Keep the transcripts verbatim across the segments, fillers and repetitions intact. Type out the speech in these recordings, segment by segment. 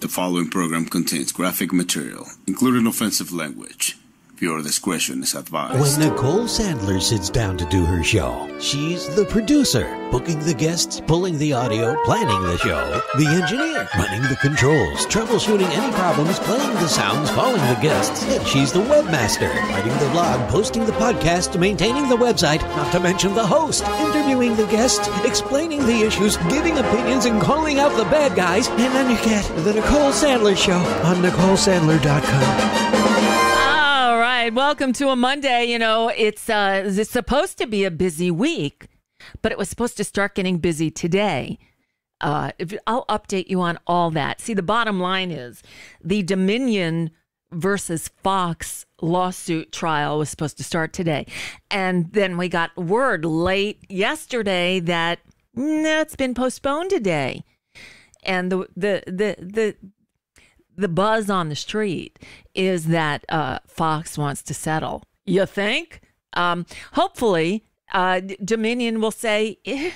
The following program contains graphic material, including offensive language. Viewer discretion is advised. When Nicole Sandler sits down to do her show, she's the producer, booking the guests, pulling the audio, planning the show, the engineer, running the controls, troubleshooting any problems, playing the sounds, calling the guests, and she's the webmaster, writing the blog, posting the podcast, maintaining the website, not to mention the host, interviewing the guests, explaining the issues, giving opinions, and calling out the bad guys. And then you get the Nicole Sandler Show on Nicole Sandler dot com. Welcome to a Monday. You know, it's uh, it's supposed to be a busy week, but it was supposed to start getting busy today. Uh, if, I'll update you on all that. See, the bottom line is the Dominion versus Fox lawsuit trial was supposed to start today. And then we got word late yesterday that no, it's been postponed today. And the the the the The buzz on the street is that uh, Fox wants to settle. You think? Um, hopefully, uh, Dominion will say,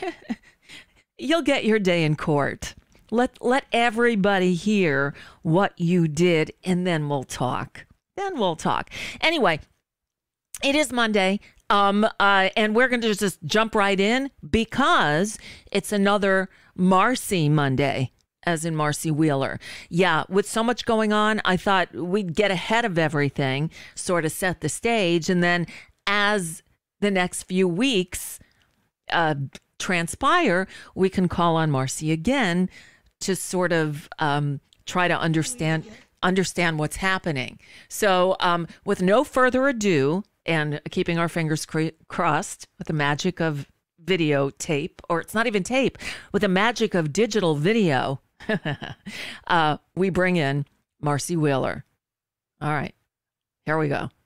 you'll get your day in court. Let let everybody hear what you did, and then we'll talk. Then we'll talk. Anyway, it is Monday, um, uh, and we're going to just jump right in because it's another Marcy Monday. As in Marcy Wheeler. Yeah, with so much going on, I thought we'd get ahead of everything, sort of set the stage. And then as the next few weeks uh, transpire, we can call on Marcy again to sort of um, try to understand understand what's happening. So um, with no further ado, and keeping our fingers cr- crossed with the magic of videotape, or it's not even tape, with the magic of digital video, uh, we bring in Marcy Wheeler. All right, here we go.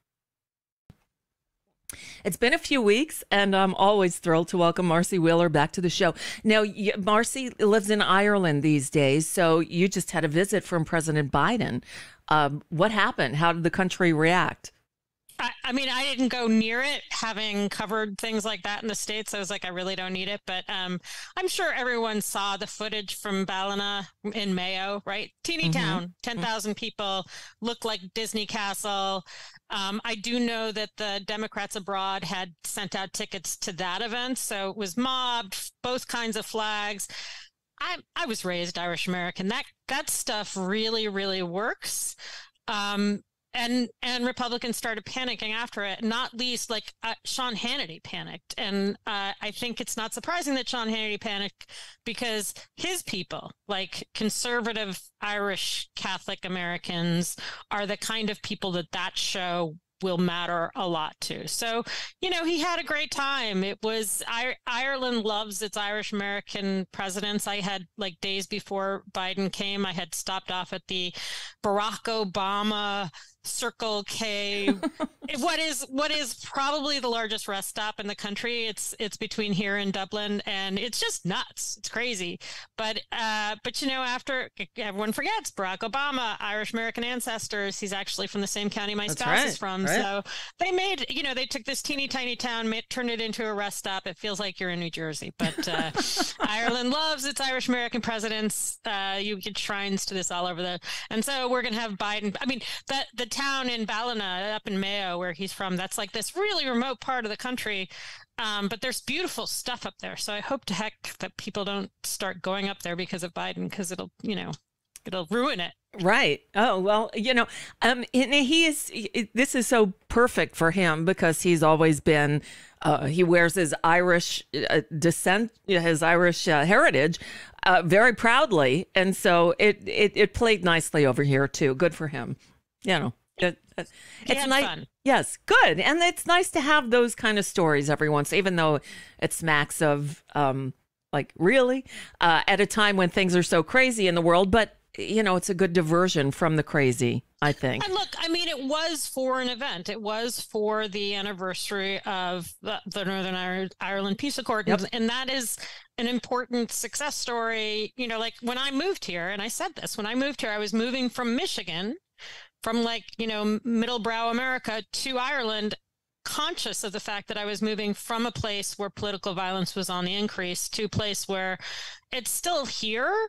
It's been a few weeks, and I'm always thrilled to welcome Marcy Wheeler back to the show. Now, you, Marcy lives in Ireland these days, so you just had a visit from President Biden. Um, what happened? How did the country react? I, I mean, I didn't go near it, having covered things like that in the States. I was like, I really don't need it. But um, I'm sure everyone saw the footage from Ballina in Mayo, right? Teeny mm-hmm. town, ten thousand mm-hmm. people, looked like Disney Castle. Um, I do know that the Democrats abroad had sent out tickets to that event. So it was mobbed, both kinds of flags. I, I was raised Irish American. That, that stuff really, really works. Um, And and Republicans started panicking after it, not least like uh, Sean Hannity panicked. And uh, I think it's not surprising that Sean Hannity panicked because his people, like conservative Irish Catholic Americans, are the kind of people that that show will matter a lot to. So, you know, he had a great time. It was I, Ireland loves its Irish American presidents. I had like days before Biden came, I had stopped off at the Barack Obama Circle K. what is what is probably the largest rest stop in the country. It's it's between here and Dublin, and it's just nuts. It's crazy. But uh, but you know, after everyone forgets Barack Obama, Irish American ancestors. He's actually from the same county my That's spouse right, is from. right. So they made you know they took this teeny tiny town, made, turned it into a rest stop. It feels like you're in New Jersey. But uh, Ireland loves its Irish American presidents. Uh, you get shrines to this all over the. And so we're gonna have Biden. I mean, the the town in Ballina, up in Mayo, where he's from, that's like this really remote part of the country. Um, but there's beautiful stuff up there. So I hope to heck that people don't start going up there because of Biden, because it'll, you know, it'll ruin it. Right. Oh, well, you know, um, and he is, this is so perfect for him because he's always been, uh, he wears his Irish uh, descent, his Irish uh, heritage uh, very proudly. And so it, it, it played nicely over here too. Good for him. You know. It, it, it's nice. Fun. Yes, good. And it's nice to have those kind of stories every once, even though it smacks of um, like really uh, at a time when things are so crazy in the world. But, you know, it's a good diversion from the crazy, I think. And look, I mean, it was for an event. It was for the anniversary of the, the Northern Ireland Peace Accord. Yep. And that is an important success story. You know, like when I moved here, and I said this, when I moved here, I was moving from Michigan, from like, you know, middle brow America to Ireland, conscious of the fact that I was moving from a place where political violence was on the increase to a place where it's still here,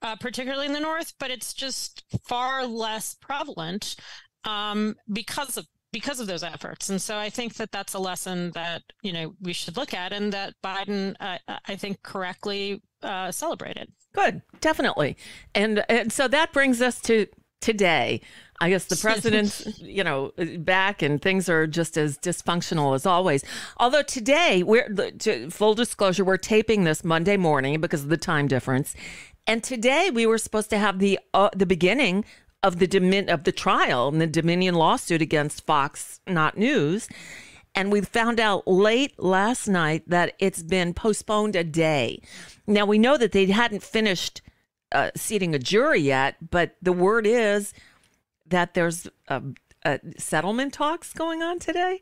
uh, particularly in the North, but it's just far less prevalent um, because of because of those efforts. And so I think that that's a lesson that, you know, we should look at, and that Biden, uh, I think, correctly uh, celebrated. Good, definitely. And, and so that brings us to today. I guess the president's, you know, back and things are just as dysfunctional as always. Although today, we're to full disclosure, we're taping this Monday morning because of the time difference. And today we were supposed to have the uh, the beginning of the Domin- of the trial and the Dominion lawsuit against Fox Not News. And we found out late last night that it's been postponed a day. Now, we know that they hadn't finished uh, seating a jury yet, but the word is that there's a, a settlement talks going on today.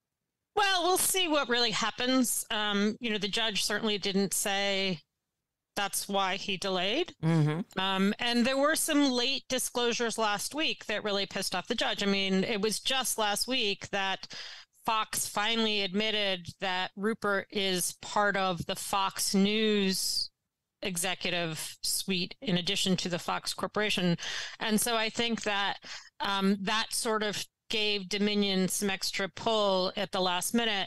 Well, we'll see what really happens. Um, you know, the judge certainly didn't say that's why he delayed. Mm-hmm. Um, and there were some late disclosures last week that really pissed off the judge. I mean, it was just last week that Fox finally admitted that Rupert is part of the Fox News executive suite in addition to the Fox Corporation. And so I think that um, that sort of gave Dominion some extra pull at the last minute.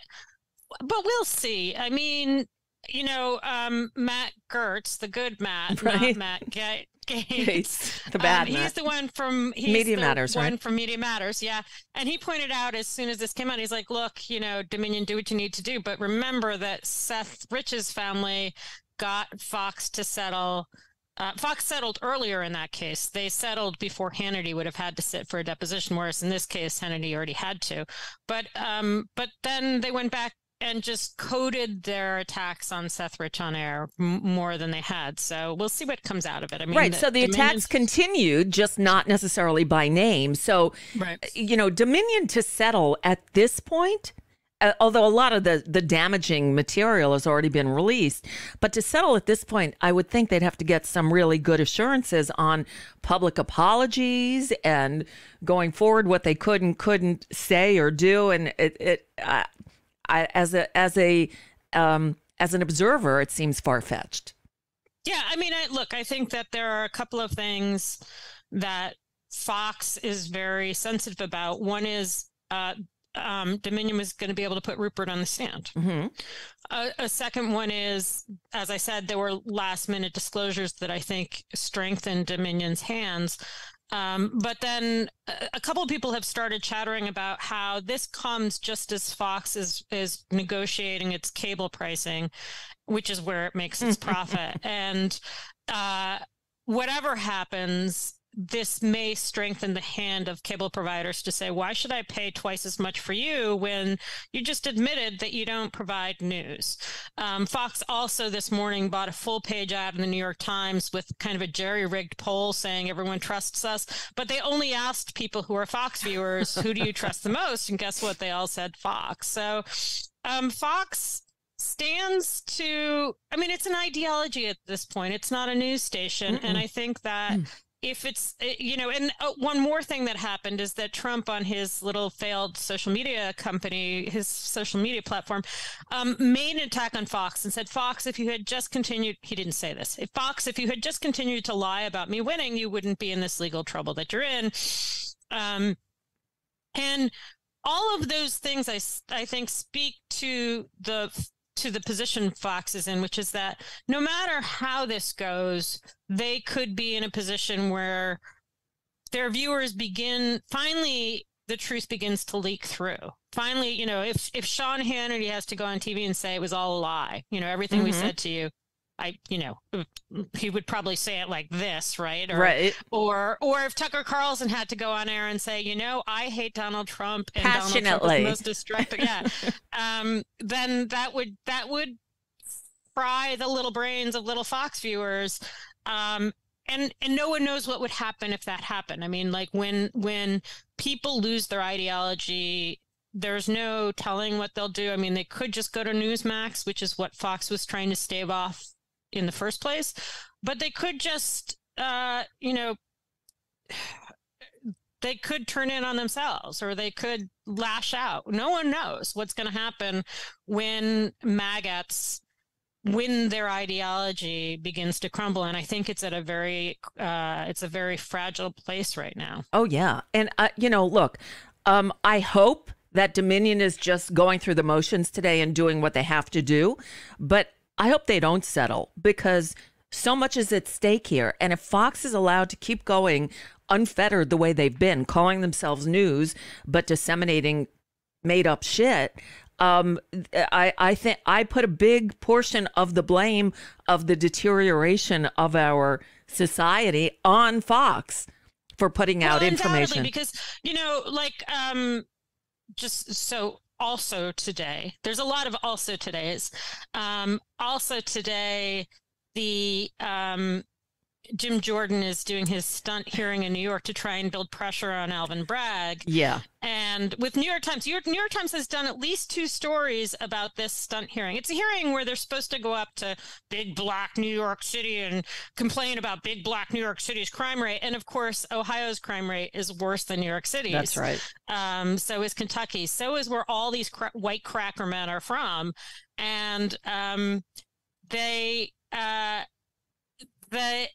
But we'll see. I mean, you know, um, Matt Gertz, the good Matt, right. not Matt Ga- Gates, Gates, the bad um, Matt. He's the one from he's Media the Matters, one right? from Media Matters, yeah. And he pointed out as soon as this came out, he's like, "Look, you know, Dominion, do what you need to do, but remember that Seth Rich's family got Fox to settle." Uh, Fox settled earlier in that case. They settled before Hannity would have had to sit for a deposition, whereas in this case, Hannity already had to. But um, but then they went back and just coded their attacks on Seth Rich on air m- more than they had. So we'll see what comes out of it. I mean, right. The, so the Dominion... attacks continued, just not necessarily by name. So, right. you know, Dominion to settle at this point, uh, although a lot of the, the damaging material has already been released, but to settle at this point, I would think they'd have to get some really good assurances on public apologies and going forward what they could and couldn't say or do. And it, it uh, I, as a as a um, as an observer, it seems far-fetched. Yeah, I mean, I, look, I think that there are a couple of things that Fox is very sensitive about. One is uh, um, Dominion was going to be able to put Rupert on the stand. Mm-hmm. Uh, a second one is, as I said, there were last-minute disclosures that I think strengthened Dominion's hands. Um, but then a couple of people have started chattering about how this comes just as Fox is, is negotiating its cable pricing, which is where it makes its profit. And uh, whatever happens, this may strengthen the hand of cable providers to say, why should I pay twice as much for you when you just admitted that you don't provide news? Um, Fox also this morning bought a full page ad in the New York Times with kind of a jerry-rigged poll saying everyone trusts us, but they only asked people who are Fox viewers, who do you trust the most? And guess what? They all said Fox. So um, Fox stands to, I mean, it's an ideology at this point. It's not a news station. Mm-mm. And I think that mm. if it's, you know, and one more thing that happened is that Trump on his little failed social media company, his social media platform, um, made an attack on Fox and said, Fox, if you had just continued, he didn't say this, if Fox, if you had just continued to lie about me winning, you wouldn't be in this legal trouble that you're in. Um, and all of those things, I, I think, speak to the to the position Fox is in, which is that no matter how this goes, they could be in a position where their viewers begin, finally, the truth begins to leak through. Finally, you know, if, if Sean Hannity has to go on T V and say it was all a lie, you know, everything mm-hmm. we said to you, I, you know, he would probably say it like this, right? Or, right. Or, or if Tucker Carlson had to go on air and say, you know, I hate Donald Trump and passionately, Donald Trump is most destructive, yeah, um, then that would that would fry the little brains of little Fox viewers, um, and and no one knows what would happen if that happened. I mean, like when when people lose their ideology, there's no telling what they'll do. I mean, they could just go to Newsmax, which is what Fox was trying to stave off in the first place, but they could just, uh, you know, they could turn in on themselves or they could lash out. No one knows what's going to happen when maggots when their ideology begins to crumble. And I think it's at a very, uh, it's a very fragile place right now. Oh, yeah. And, uh, you know, look, um, I hope that Dominion is just going through the motions today and doing what they have to do. But I hope they don't settle, because so much is at stake here. And if Fox is allowed to keep going unfettered the way they've been, calling themselves news, but disseminating made up shit, um, I, I think I put a big portion of the blame of the deterioration of our society on Fox for putting well, out information. Because, you know, like, um, just so also today, there's a lot of also todays. Um, also today, the um, Jim Jordan is doing his stunt hearing in New York to try and build pressure on Alvin Bragg. Yeah. And with New York Times, New York Times has done at least two stories about this stunt hearing. It's a hearing where they're supposed to go up to big black New York City and complain about big black New York City's crime rate. And of course, Ohio's crime rate is worse than New York City's. That's right. Um, so is Kentucky. So is where all these cra- white cracker men are from. And um, they, uh, the,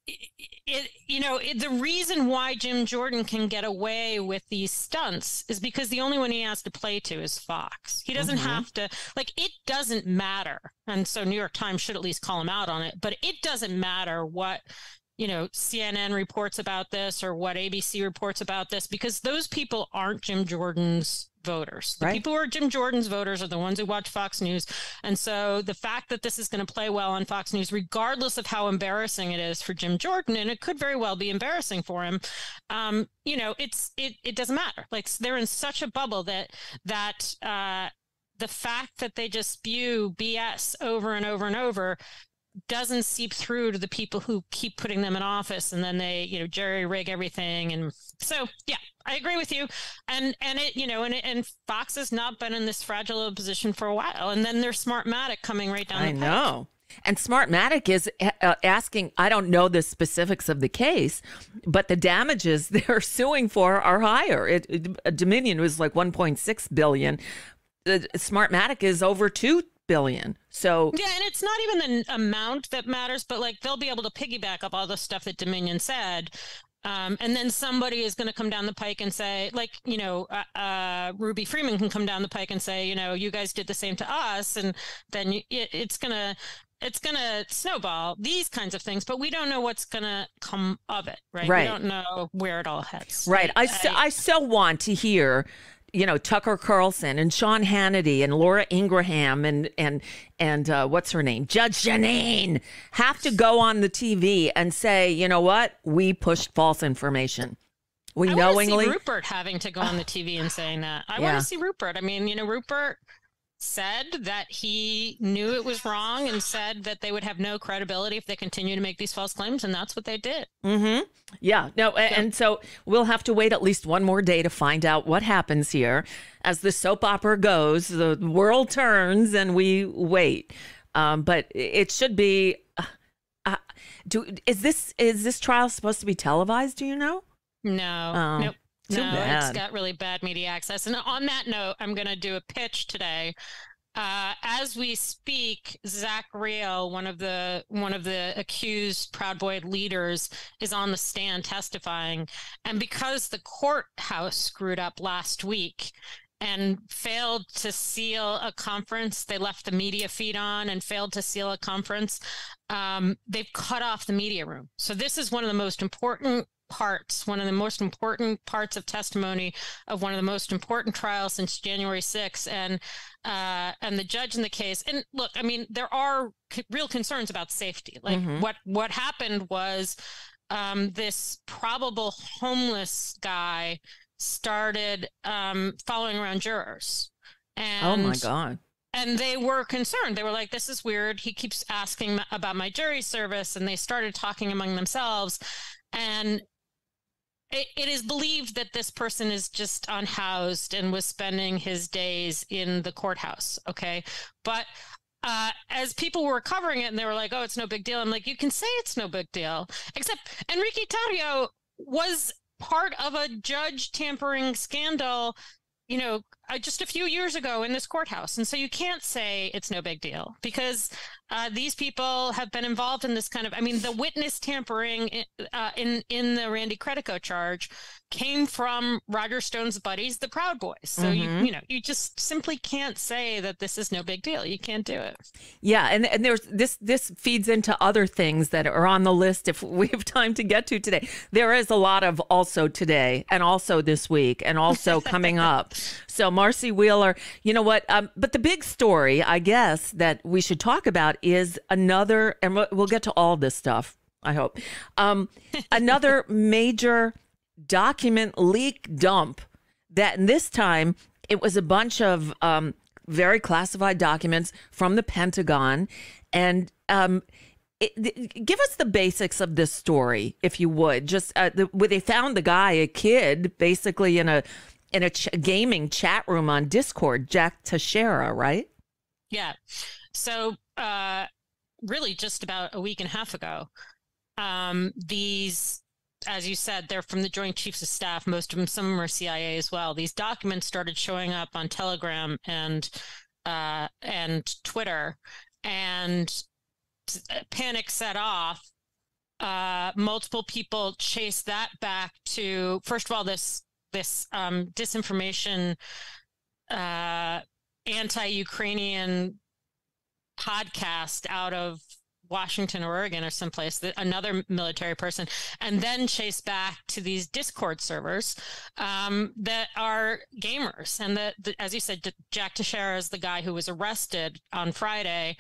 It, you know, it, the reason why Jim Jordan can get away with these stunts is because the only one he has to play to is Fox. He doesn't mm-hmm. have to, like, it doesn't matter. And so New York Times should at least call him out on it. But it doesn't matter what, you know, C N N reports about this or what A B C reports about this, because those people aren't Jim Jordan's voters. The right. people who are Jim Jordan's voters are the ones who watch Fox News. And so the fact that this is going to play well on Fox News, regardless of how embarrassing it is for Jim Jordan, and it could very well be embarrassing for him, um, you know, it's it it doesn't matter. Like, they're in such a bubble that that uh, the fact that they just spew B S over and over and over doesn't seep through to the people who keep putting them in office, and then they, you know, jerry rig everything. And so, yeah, I agree with you. And, and it, you know, and, and Fox has not been in this fragile position for a while. And then there's Smartmatic coming right down I the pipe. know. And Smartmatic is uh, asking, I don't know the specifics of the case, but the damages they're suing for are higher. It, it, Dominion was like one point six billion. Uh, Smartmatic is over two billion. So yeah, and it's not even the amount that matters, but like, they'll be able to piggyback up all the stuff that Dominion said. Um, and then somebody is going to come down the pike and say, like, you know, uh, uh, Ruby Freeman can come down the pike and say, you know, you guys did the same to us. And then you, it, it's going to, it's going to snowball, these kinds of things, but we don't know what's going to come of it. Right. Right. We don't know where it all heads. Right. I, I, so, I so want to hear, you know, Tucker Carlson and Sean Hannity and Laura Ingraham and and and uh, what's her name, Judge Janine, have to go on the T V and say, you know what, we pushed false information. We I knowingly. want to see Rupert having to go on the T V and saying that. I yeah. want to see Rupert. I mean, you know, Rupert said that he knew it was wrong and said that they would have no credibility if they continue to make these false claims, and that's what they did. Mm-hmm. Yeah. No, and, and so we'll have to wait at least one more day to find out what happens here. As the soap opera goes, the world turns and we wait. Um, but it should be. Uh, uh, do is this is this trial supposed to be televised? Do you know? No. Oh. Nope. Too no, bad. It's got really bad media access. And on that note, I'm going to do a pitch today. Uh, as we speak, Zach Riel, one of the one of the accused Proud Boy leaders, is on the stand testifying. And because the courthouse screwed up last week and failed to seal a conference, they left the media feed on and failed to seal a conference. Um, they've cut off the media room. So this is one of the most important parts, one of the most important parts of testimony of one of the most important trials since January sixth. And uh, and the judge in the case, and look, I mean, there are c- real concerns about safety. Like mm-hmm. what, what happened was um, this probable homeless guy started um, following around jurors. And, oh my God. And they were concerned. They were like, this is weird. He keeps asking about my jury service. And they started talking among themselves. And It, it is believed that this person is just unhoused and was spending his days in the courthouse. Okay. But uh, as people were covering it and they were like, oh, it's no big deal. I'm like, you can say it's no big deal, except Enrique Tarrio was part of a judge tampering scandal, you know, uh, just a few years ago in this courthouse. And so you can't say it's no big deal because uh, these people have been involved in this kind of, I mean, the witness tampering uh, in, in the Randy Credico charge came from Roger Stone's buddies, the Proud Boys. So, mm-hmm. you, you know, you just simply can't say that this is no big deal. You can't do it. Yeah. And, and there's this, this feeds into other things that are on the list if we have time to get to today. There is a lot of also today and also this week and also coming up. So Marcy Wheeler, you know what? Um, but the big story, I guess, that we should talk about is another, and we'll get to all this stuff, I hope, um, another major document leak dump that this time it was a bunch of um, very classified documents from the Pentagon. And um, it, it, give us the basics of this story, if you would. Just uh, the, where they found the guy, a kid, basically in a in a ch- gaming chat room on Discord, Jack Teixeira, right? Yeah. So uh, really just about a week and a half ago, um, these, as you said, they're from the Joint Chiefs of Staff. Most of them, some of them are C I A as well. These documents started showing up on Telegram and uh, and Twitter, and panic set off. Uh, multiple people chased that back to, first of all, this this um, disinformation, uh, anti-Ukrainian podcast out of Washington or Oregon or someplace, that another military person, and then chase back to these Discord servers um, that are gamers. And that, as you said, Jack Teixeira is the guy who was arrested on Friday,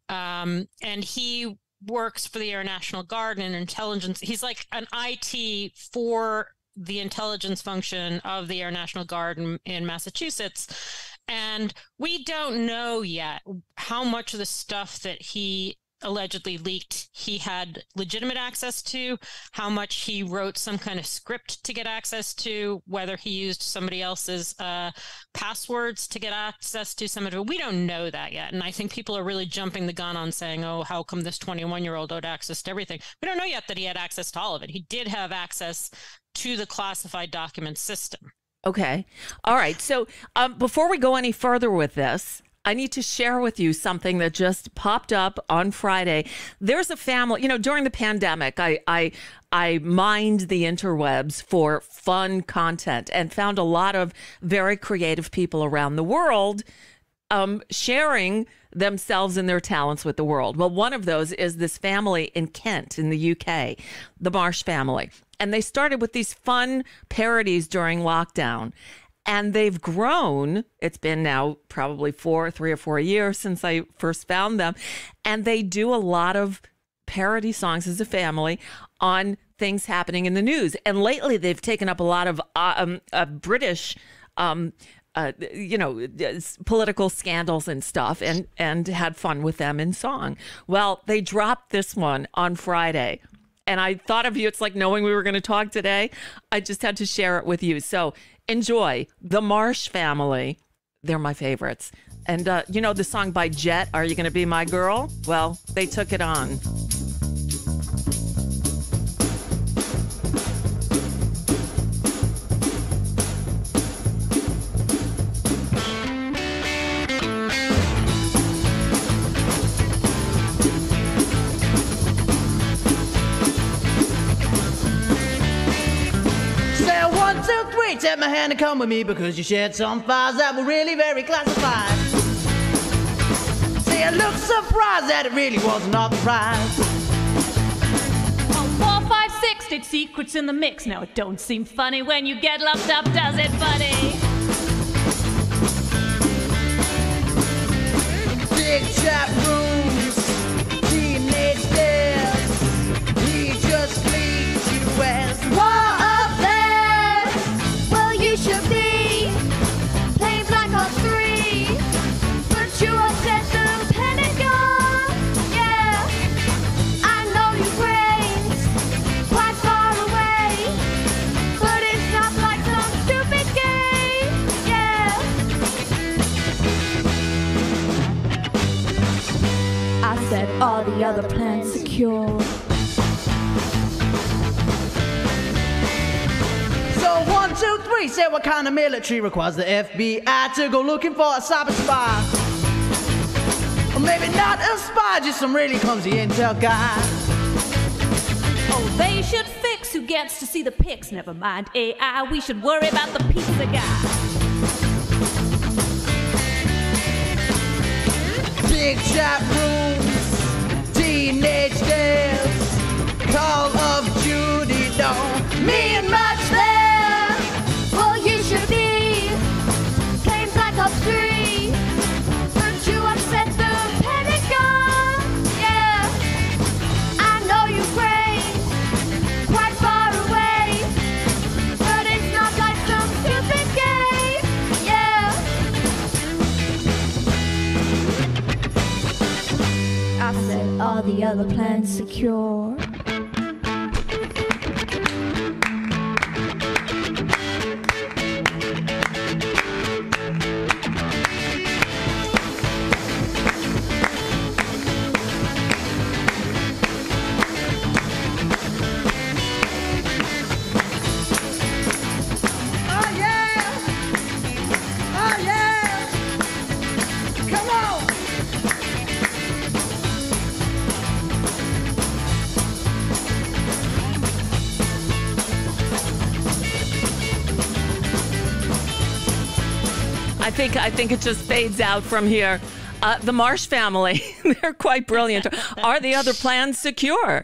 um, and he works for the Air National Guard and intelligence. He's like an I T for the intelligence function of the Air National Guard in, in Massachusetts. And we don't know yet how much of the stuff that he allegedly leaked he had legitimate access to, how much he wrote some kind of script to get access to, whether he used somebody else's uh, passwords to get access to some of it. We don't know that yet. And I think people are really jumping the gun on saying, oh, how come this twenty-one-year-old had access to everything? We don't know yet that he had access to all of it. He did have access to the classified document system. Okay. All right. So um, before we go any further with this, I need to share with you something that just popped up on Friday. There's a family, you know, during the pandemic, I I I mined the interwebs for fun content and found a lot of very creative people around the world um, sharing themselves and their talents with the world. Well, one of those is this family in Kent in the U K, the Marsh family. And they started with these fun parodies during lockdown. And they've grown. It's been now probably four, three or four years since I first found them. And they do a lot of parody songs as a family on things happening in the news. And lately they've taken up a lot of uh, um, uh, British, um, uh, you know, political scandals and stuff, and, and had fun with them in song. Well, they dropped this one on Friday. And I thought of you. It's like knowing we were going to talk today. I just had to share it with you. So enjoy the Marsh family. They're my favorites. And, uh, you know, the song by Jet, Are You Gonna Be My Girl? Well, they took it on. Take my hand and come with me because you shared some files that were really very classified. Say I looked surprised that it really wasn't off the prize. Oh, four, five, six, did secrets in the mix. Now it don't seem funny when you get locked up, does it, buddy? Big chat rooms, teenage dares. He just leaves you as war up there. You should be plain black or three, but you upset the Pentagon. Yeah, I know Ukraine's quite far away, but it's not like some stupid game. Yeah, I said all the other plans secure. So one, two, three. Say what kind of military requires the F B I to go looking for a cyber spy? Or maybe not a spy, just some really clumsy intel guy. Oh, they should fix who gets to see the pics. Never mind A I, we should worry about the pizza guy. Big chat rooms, teenage dares, Call of Duty don't mean much there. Well, you should be playing Black Ops three. Don't you upset the Pentagon? Yeah, I know Ukraine, quite far away, but it's not like some stupid game. Yeah, I said all the other plans secure. Oh yeah! Oh yeah! Come on! I think I think it just fades out from here. Uh, the Marsh family, they're quite brilliant. Are the other plans secure?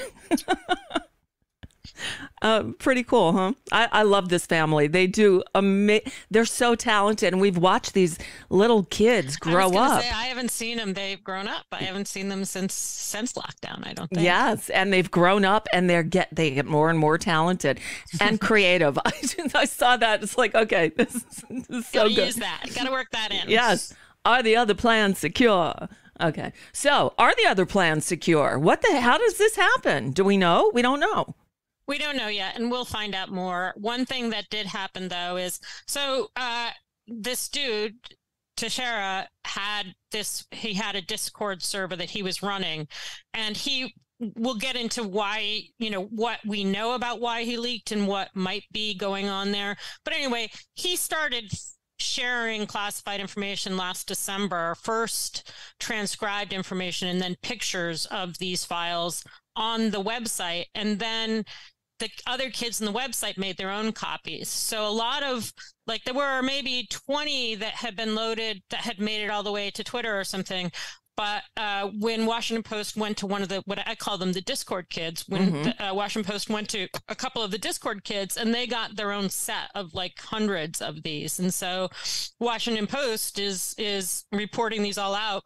uh, pretty cool, huh? I, I love this family. They do ama- They're so talented, and we've watched these little kids I was grow gonna up. Say, I haven't seen them. They've grown up. I haven't seen them since since lockdown. I don't think. Yes, and they've grown up, and they're get they get more and more talented and creative. I, I saw that. It's like, okay, this is, this is so Gotta good. use that. Gotta work that in. Yes. Are the other plans secure? Okay. So, are the other plans secure? What the? How does this happen? Do we know? We don't know. We don't know yet, and we'll find out more. One thing that did happen, though, is so uh, this dude, Teixeira, had this, he had a Discord server that he was running, and he will get into why, you know, what we know about why he leaked and what might be going on there. But anyway, he started sharing classified information last December, first transcribed information and then pictures of these files on the website. And then the other kids on the website made their own copies. So a lot of, like, there were maybe twenty that had been loaded that had made it all the way to Twitter or something. But uh, when Washington Post went to one of the, what I call them, the Discord kids, when Mhm. the, uh, Washington Post went to a couple of the Discord kids, and they got their own set of like hundreds of these. And so Washington Post is is reporting these all out,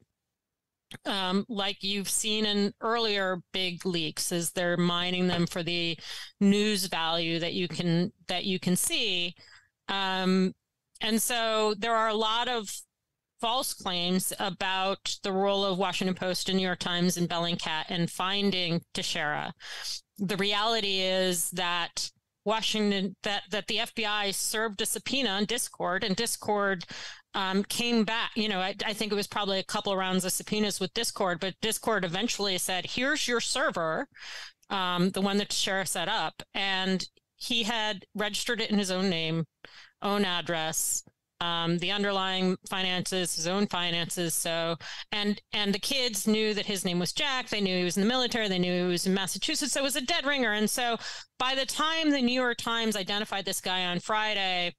um, like you've seen in earlier big leaks, is they're mining them for the news value that you can that you can see. Um, and so there are a lot of false claims about the role of Washington Post and New York Times and Bellingcat and finding Teixeira. The reality is that Washington, that, that the F B I served a subpoena on Discord, and Discord um, came back. You know, I, I think it was probably a couple of rounds of subpoenas with Discord, but Discord eventually said, here's your server, um, the one that Teixeira set up. And he had registered it in his own name, own address, Um, the underlying finances, his own finances. So, and and the kids knew that his name was Jack. They knew he was in the military. They knew he was in Massachusetts. So it was a dead ringer. And so by the time the New York Times identified this guy on Friday,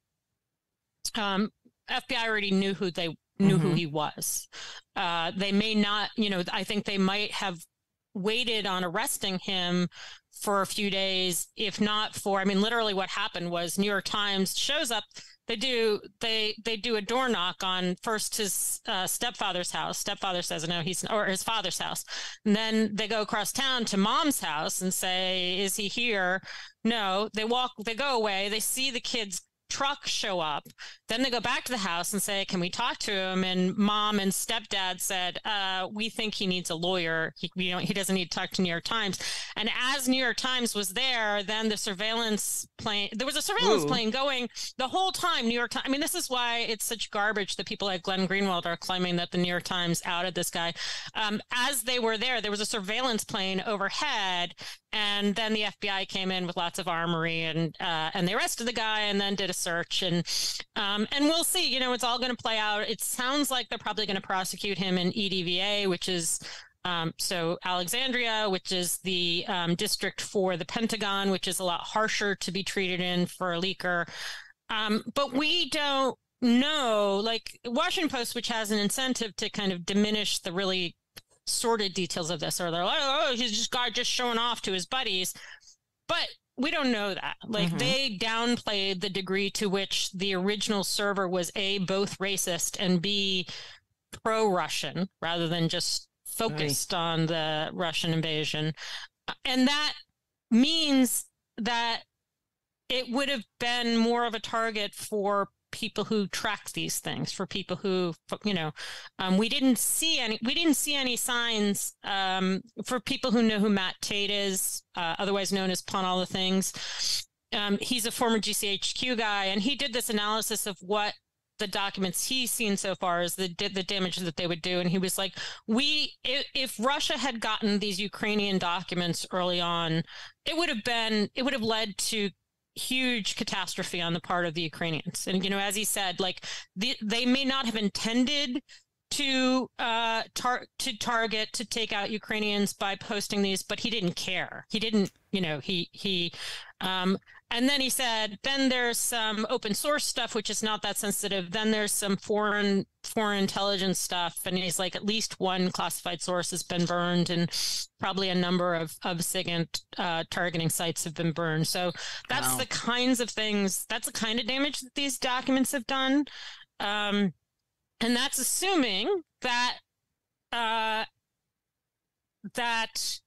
um, F B I already knew who they knew Mhm. who he was. Uh, they may not, you know, I think they might have waited on arresting him for a few days, if not for, I mean, literally what happened was New York Times shows up. They do they they do a door knock on first his uh, stepfather's house. Stepfather says no, he's or his father's house. And then they go across town to mom's house and say, "Is he here?" No. They walk. They go away. They see the kid's truck show up. Then they go back to the house and say, "Can we talk to him?" And mom and stepdad said, uh, "We think he needs a lawyer. He, you know, he doesn't need to talk to New York Times." And as New York Times was there, then the surveillance plane, there was a surveillance Ooh. plane going the whole time. New York Times. I mean, this is why it's such garbage that people like Glenn Greenwald are claiming that the New York Times outed this guy. Um, as they were there, there was a surveillance plane overhead, And then the F B I came in with lots of armory and uh, and they arrested the guy and then did a search. And um, and we'll see, you know, it's all going to play out. It sounds like they're probably going to prosecute him in E D V A, which is um, so Alexandria, which is the um, district for the Pentagon, which is a lot harsher to be treated in for a leaker. Um, but we don't know, like Washington Post, which has an incentive to kind of diminish the really sordid details of this, or they're like, oh, he's just got just showing off to his buddies. But we don't know that. Like mm-hmm. they downplayed the degree to which the original server was A, both racist, and B, pro-Russian, rather than just focused right. on the Russian invasion. And that means that it would have been more of a target for people who track these things, for people who, you know, um, we didn't see any, we didn't see any signs um, for people who know who Matt Tate is, uh, otherwise known as Pawn All the Things. Um, he's a former G C H Q guy, and he did this analysis of what the documents he's seen so far is the the damage that they would do. And he was like, we, if, if Russia had gotten these Ukrainian documents early on, it would have been, it would have led to huge catastrophe on the part of the Ukrainians. And, you know, as he said, like the, they may not have intended to uh tar- to target, to take out Ukrainians by posting these, but he didn't care. He didn't, you know, he he um and then he said, then there's some open source stuff, which is not that sensitive. Then there's some foreign foreign intelligence stuff. And he's like, at least one classified source has been burned, and probably a number of, of SIGINT uh, targeting sites have been burned. So that's wow. the kinds of things, that's the kind of damage that these documents have done. Um, and that's assuming that uh, that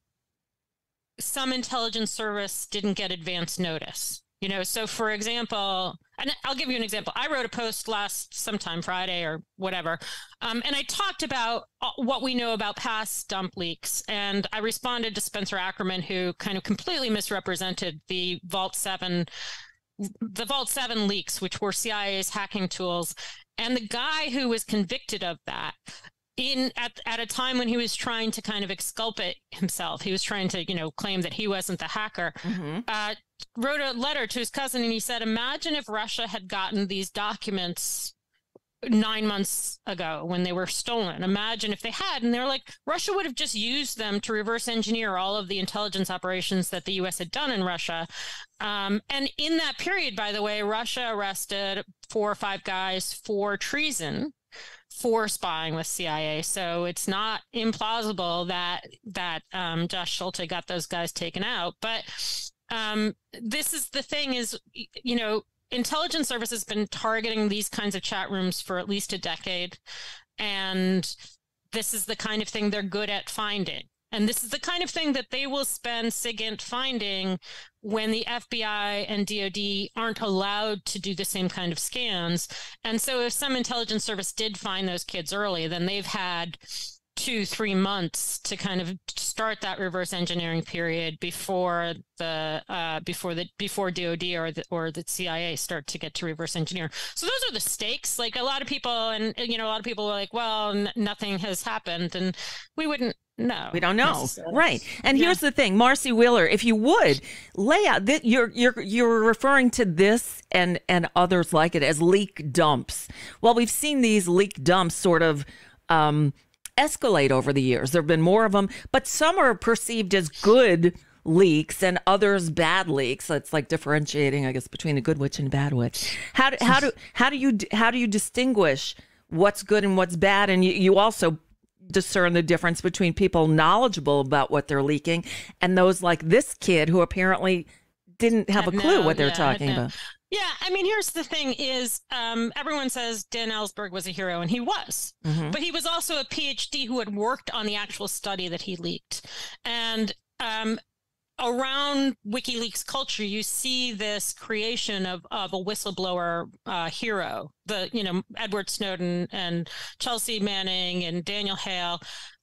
some intelligence service didn't get advance notice. You know, so for example, and I'll give you an example. I wrote a post last sometime Friday or whatever, um, and I talked about what we know about past dump leaks. And I responded to Spencer Ackerman, who kind of completely misrepresented the Vault seven, the Vault seven leaks, which were C I A's hacking tools. And the guy who was convicted of that, in at at a time when he was trying to kind of exculpate himself, he was trying to, you know, claim that he wasn't the hacker, mm-hmm. uh, wrote a letter to his cousin, and he said, imagine if Russia had gotten these documents nine months ago when they were stolen. Imagine if they had, and they're like, Russia would have just used them to reverse engineer all of the intelligence operations that the U S had done in Russia. Um, and in that period, by the way, Russia arrested four or five guys for treason, for spying with C I A. So it's not implausible that that um, Josh Schulte got those guys taken out. But um, this is the thing is, you know, intelligence service has been targeting these kinds of chat rooms for at least a decade. And this is the kind of thing they're good at finding. And this is the kind of thing that they will spend SIGINT finding when the F B I and D O D aren't allowed to do the same kind of scans. And so if some intelligence service did find those kids early, then they've had two, three months to kind of start that reverse engineering period before the uh, before the before D O D or the or the C I A start to get to reverse engineer. So those are the stakes. Like a lot of people, and you know, a lot of people are like, well, n- nothing has happened, and we wouldn't. No, we don't know. Right. And yeah. Here's the thing, Marcy Wheeler, if you would lay out that you're you're you're referring to this and and others like it as leak dumps. Well, we've seen these leak dumps sort of um, escalate over the years. There have been more of them, but some are perceived as good leaks and others bad leaks. It's like differentiating, I guess, between a good witch and a bad witch. How do how do how do you how do you distinguish what's good and what's bad? And you, you also discern the difference between people knowledgeable about what they're leaking and those like this kid who apparently didn't have a clue no, what they're yeah, talking no. about. Yeah, I mean, here's the thing is um, everyone says Dan Ellsberg was a hero, and he was. Mm-hmm. But he was also a P H D who had worked on the actual study that he leaked. And um, around WikiLeaks culture, you see this creation of, of a whistleblower uh, hero. The, you know, Edward Snowden and Chelsea Manning and Daniel Hale.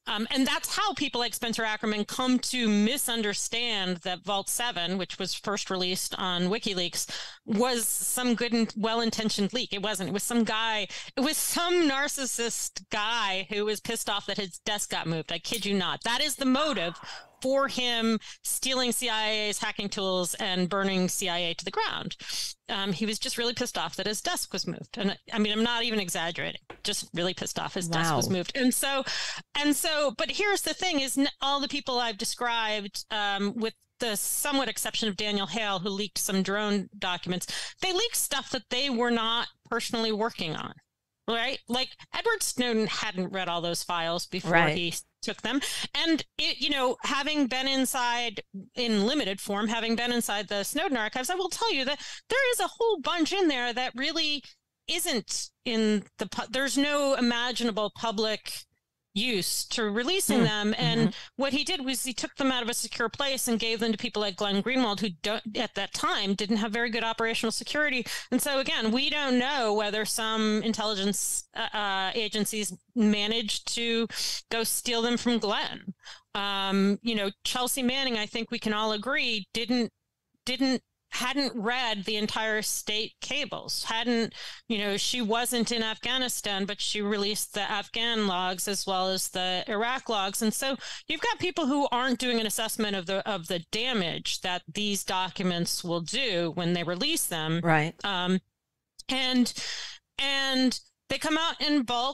Um, and that's how people like Spencer Ackerman come to misunderstand that Vault seven, which was first released on WikiLeaks, was some good and well-intentioned leak. It wasn't. It was some guy. It was some narcissist guy who was pissed off that his desk got moved. I kid you not. That is the motive for him stealing C I A's hacking tools and burning C I A to the ground. Um, he was just really pissed off that his desk was moved. And I mean, I'm not even exaggerating, just really pissed off his wow. desk was moved. And so, and so, but here's the thing is all the people I've described um, with the somewhat exception of Daniel Hale, who leaked some drone documents, they leaked stuff that they were not personally working on. Right? Like Edward Snowden hadn't read all those files before right. he took them. And, it, you know, having been inside in limited form, having been inside the Snowden archives, I will tell you that there is a whole bunch in there that really isn't in the, there's no imaginable public use to releasing mm. them. And mm-hmm. what he did was he took them out of a secure place and gave them to people like Glenn Greenwald, who don't, at that time didn't have very good operational security. And so again, we don't know whether some intelligence uh, agencies managed to go steal them from Glenn. Um, you know, Chelsea Manning, I think we can all agree, didn't didn't hadn't read the entire state cables, hadn't, you know, she wasn't in Afghanistan, but she released the Afghan logs as well as the Iraq logs. And so you've got people who aren't doing an assessment of the of the damage that these documents will do when they release them. Right. Um, and and they come out in bulk,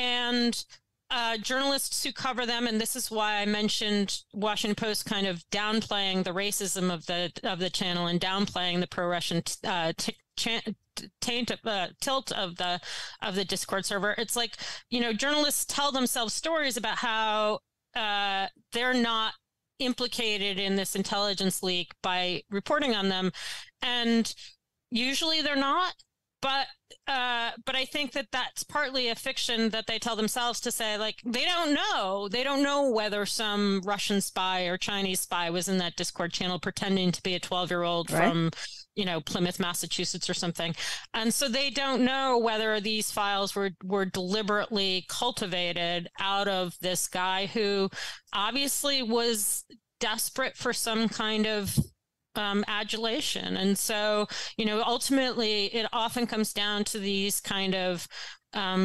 and Uh, journalists who cover them, and this is why I mentioned Washington Post kind of downplaying the racism of the of the channel and downplaying the pro-Russian uh, t- ch- taint uh, tilt of the of the Discord server. It's like, you know, journalists tell themselves stories about how uh, they're not implicated in this intelligence leak by reporting on them, and usually they're not. But uh, but I think that that's partly a fiction that they tell themselves to say, like, they don't know. They don't know whether some Russian spy or Chinese spy was in that Discord channel pretending to be a twelve-year-old right. from, you know, Plymouth, Massachusetts or something. And so they don't know whether these files were, were deliberately cultivated out of this guy who obviously was desperate for some kind of Um, adulation. And so, you know, ultimately it often comes down to these kind of um,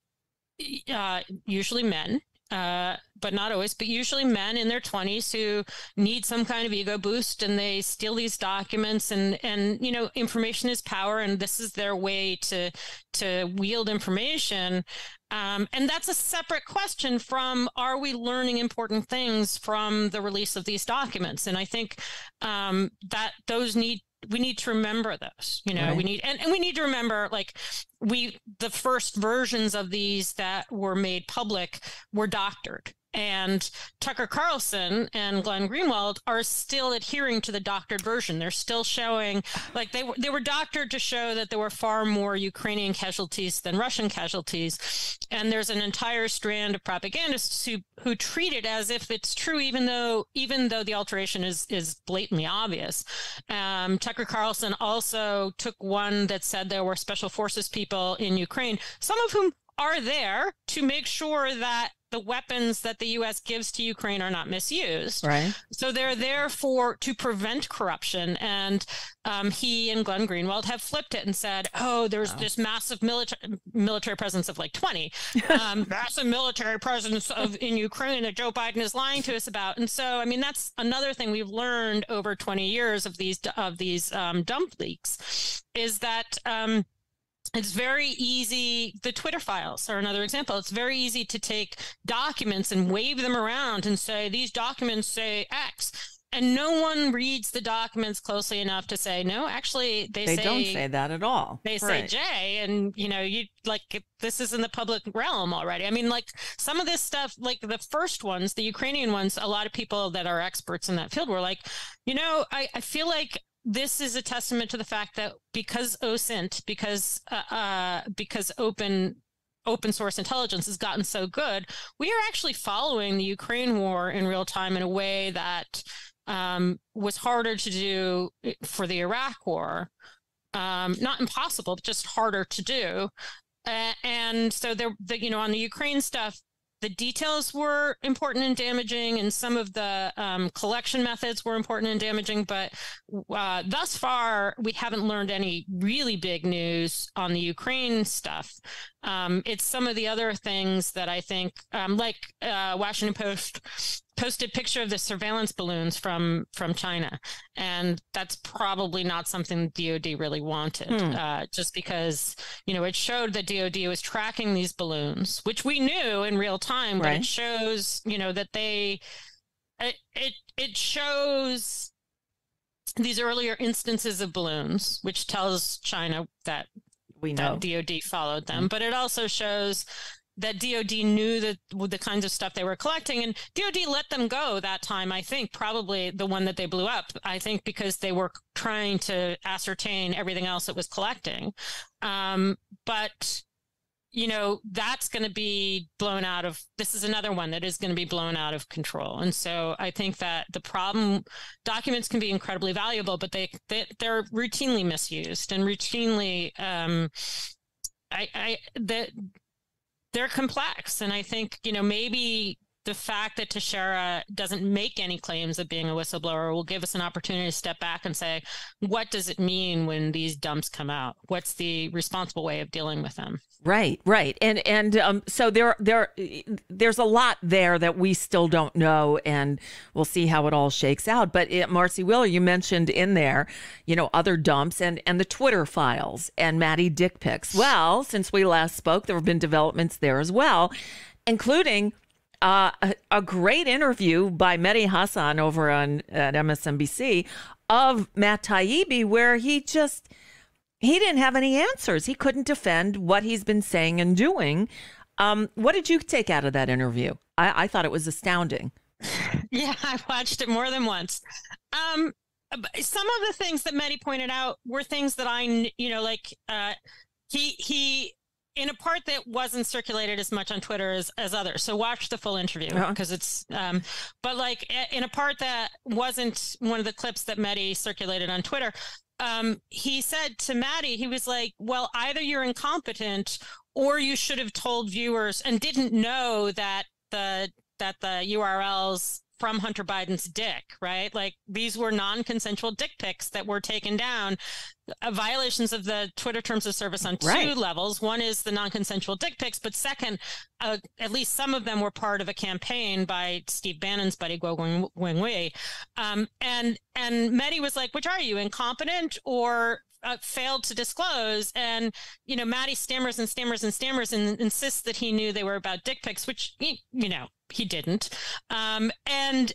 uh, usually men, uh, but not always, but usually men in their twenties who need some kind of ego boost, and they steal these documents, and, and, you know, information is power, and this is their way to, to wield information. Um, and that's a separate question from, are we learning important things from the release of these documents? And I think um, that those need, we need to remember those, you know, right. we need, and, and we need to remember, like, we, the first versions of these that were made public were doctored. And Tucker Carlson and Glenn Greenwald are still adhering to the doctored version. They're still showing, like, they were they were doctored to show that there were far more Ukrainian casualties than Russian casualties. And there's an entire strand of propagandists who who treat it as if it's true, even though even though the alteration is is blatantly obvious. Um, Tucker Carlson also took one that said there were special forces people in Ukraine, some of whom are there to make sure that the weapons that the U S gives to Ukraine are not misused. Right. So they're there for to prevent corruption. And um, he and Glenn Greenwald have flipped it and said, oh, there's wow. this massive military military presence of like twenty, um, massive military presence of in Ukraine that Joe Biden is lying to us about. And so, I mean, that's another thing we've learned over twenty years of these of these um, dump leaks, is that um, it's very easy. The Twitter files are another example. It's very easy to take documents and wave them around and say, these documents say X. And no one reads the documents closely enough to say, no, actually, they, they say... They don't say that at all. They right. say J, and, you know, you like, this is in the public realm already. I mean, like, some of this stuff, like the first ones, the Ukrainian ones, a lot of people that are experts in that field were like, you know, I, I feel like this is a testament to the fact that because O S I N T, because uh, uh, because open open source intelligence has gotten so good, we are actually following the Ukraine war in real time in a way that um, was harder to do for the Iraq war. Um, not impossible, but just harder to do. Uh, and so there, the, you know, on the Ukraine stuff, the details were important and damaging, and some of the um, collection methods were important and damaging. But uh, thus far, we haven't learned any really big news on the Ukraine stuff. Um, it's some of the other things that I think, um, like uh, Washington Post posted a picture of the surveillance balloons from from China, and that's probably not something D O D really wanted, hmm. uh, just because, you know, it showed that D O D was tracking these balloons, which we knew in real time, but right. It shows, you know, that they it it, it shows these earlier instances of balloons, which tells China that we know that D O D followed them, mm-hmm. but it also shows that D O D knew that the kinds of stuff they were collecting, and D O D let them go that time. I think probably the one that they blew up, I think because they were trying to ascertain everything else it was collecting. Um, but, you know, that's going to be blown out of, this is another one that is going to be blown out of control. And so I think that the problem, documents can be incredibly valuable, but they, they they're routinely misused and routinely, um, I, I, the, they're complex. And I think, you know, maybe the fact that Teixeira doesn't make any claims of being a whistleblower will give us an opportunity to step back and say, what does it mean when these dumps come out? What's the responsible way of dealing with them? Right, right. And and um, so there there there's a lot there that we still don't know, and we'll see how it all shakes out. But it, Marcy Wheeler, you mentioned in there, you know, other dumps and, and the Twitter files and Matty Dick Pics. Well, since we last spoke, there have been developments there as well, including Uh, a, a great interview by Mehdi Hasan over on at M S N B C of Matt Taibbi, where he just, he didn't have any answers. He couldn't defend what he's been saying and doing. Um, what did you take out of that interview? I, I thought it was astounding. Yeah, I watched it more than once. Um, some of the things that Mehdi pointed out were things that I, you know, like uh, he, he, in a part that wasn't circulated as much on Twitter as, as others. So watch the full interview because uh-huh. it's, um, but like in a part that wasn't one of the clips that Mehdi circulated on Twitter, um, he said to Matty, he was like, well, either you're incompetent or you should have told viewers and didn't know that the, that the U R Ls from Hunter Biden's dick, right? Like these were non-consensual dick pics that were taken down, uh, violations of the Twitter terms of service on two right. levels. One is the non-consensual dick pics, but second, uh, at least some of them were part of a campaign by Steve Bannon's buddy Guo Wengwei. Um, and, and Mehdi was like, which are you, incompetent or Uh, failed to disclose? And, you know, Matty stammers and stammers and stammers and insists that he knew they were about dick pics, which, he, you know, he didn't. Um, and,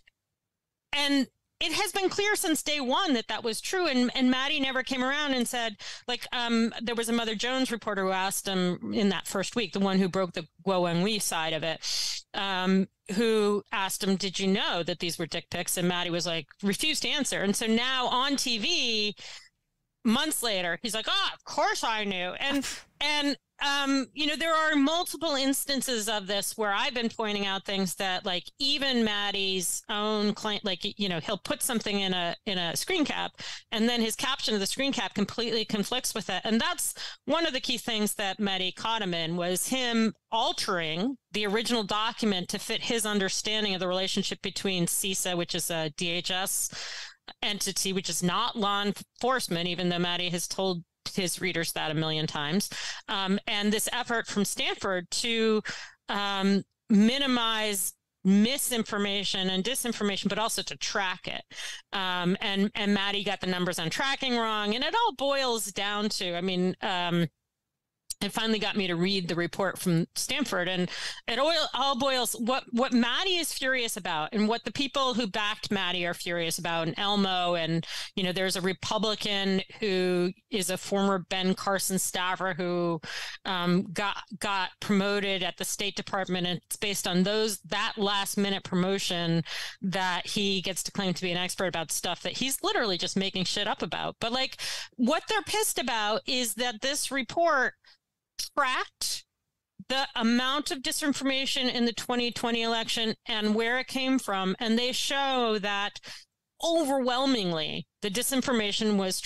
and it has been clear since day one that that was true. And, and Matty never came around and said, like, um, there was a Mother Jones reporter who asked him in that first week, the one who broke the Guo Wengwei side of it, um, who asked him, did you know that these were dick pics? And Matty was like, refused to answer. And so now on T V, months later, he's like, oh, of course I knew. And, and, um, you know, there are multiple instances of this where I've been pointing out things that like even Matty's own client, like, you know, he'll put something in a, in a screen cap and then his caption of the screen cap completely conflicts with it. And that's one of the key things that Matty caught him in was him altering the original document to fit his understanding of the relationship between CISA, which is a D H S entity, which is not law enforcement, even though Matty has told his readers that a million times. Um, and this effort from Stanford to um, minimize misinformation and disinformation, but also to track it. Um, and, and Matty got the numbers on tracking wrong. And it all boils down to, I mean, um, it finally got me to read the report from Stanford, and it all, all boils what what Matty is furious about, and what the people who backed Matty are furious about. And Elmo, and you know, there's a Republican who is a former Ben Carson staffer who um, got got promoted at the State Department, and it's based on those that last minute promotion that he gets to claim to be an expert about stuff that he's literally just making shit up about. But like, what they're pissed about is that this report tracked the amount of disinformation in the twenty twenty election and where it came from. And they show that overwhelmingly the disinformation was Trump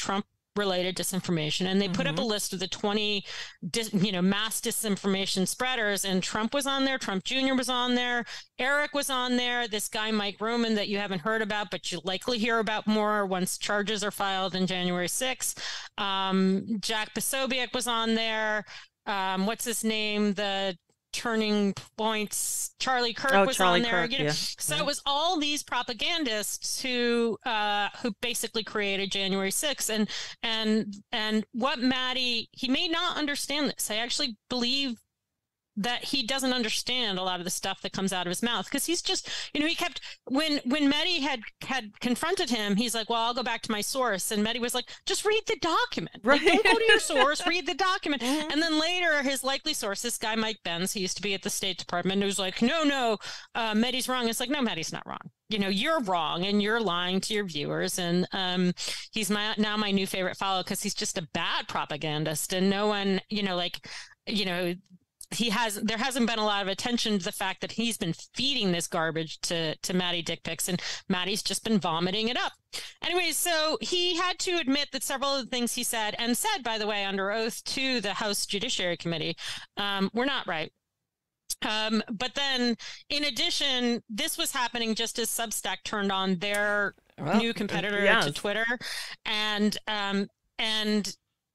related disinformation, and they put mm-hmm. up a list of the twenty dis, you know mass disinformation spreaders, and Trump was on there, Trump Junior was on there, Eric was on there, this guy Mike Roman that you haven't heard about but you'll likely hear about more once charges are filed in January sixth. um Jack Posobiec was on there. Um what's his name, the Turning Points, Charlie Kirk oh, was Charlie on there. Kirk, you know? yeah. So yeah. it was all these propagandists who uh, who basically created January sixth. And and and what Matty, he may not understand this. I actually believe that he doesn't understand a lot of the stuff that comes out of his mouth, because he's just, you know, he kept, when when Matty had had confronted him, he's like, well, I'll go back to my source. And Matty was like, just read the document. Right. Like, don't go to your source, read the document. Mm-hmm. And then later, his likely source, this guy, Mike Benz, he used to be at the State Department, who's like, no, no, uh, Matty's wrong. It's like, no, Matty's not wrong. You know, you're wrong and you're lying to your viewers. And um, he's my now my new favorite follow, because he's just a bad propagandist. And no one, you know, like, you know, he has, there hasn't been a lot of attention to the fact that he's been feeding this garbage to, to Matty Dick Pics, and Matty's just been vomiting it up. Anyways, so he had to admit that several of the things he said, and said, by the way, under oath to the House Judiciary Committee, um, were not right. Um, but then, in addition, this was happening just as Substack turned on their well, new competitor yes. to Twitter, and um, and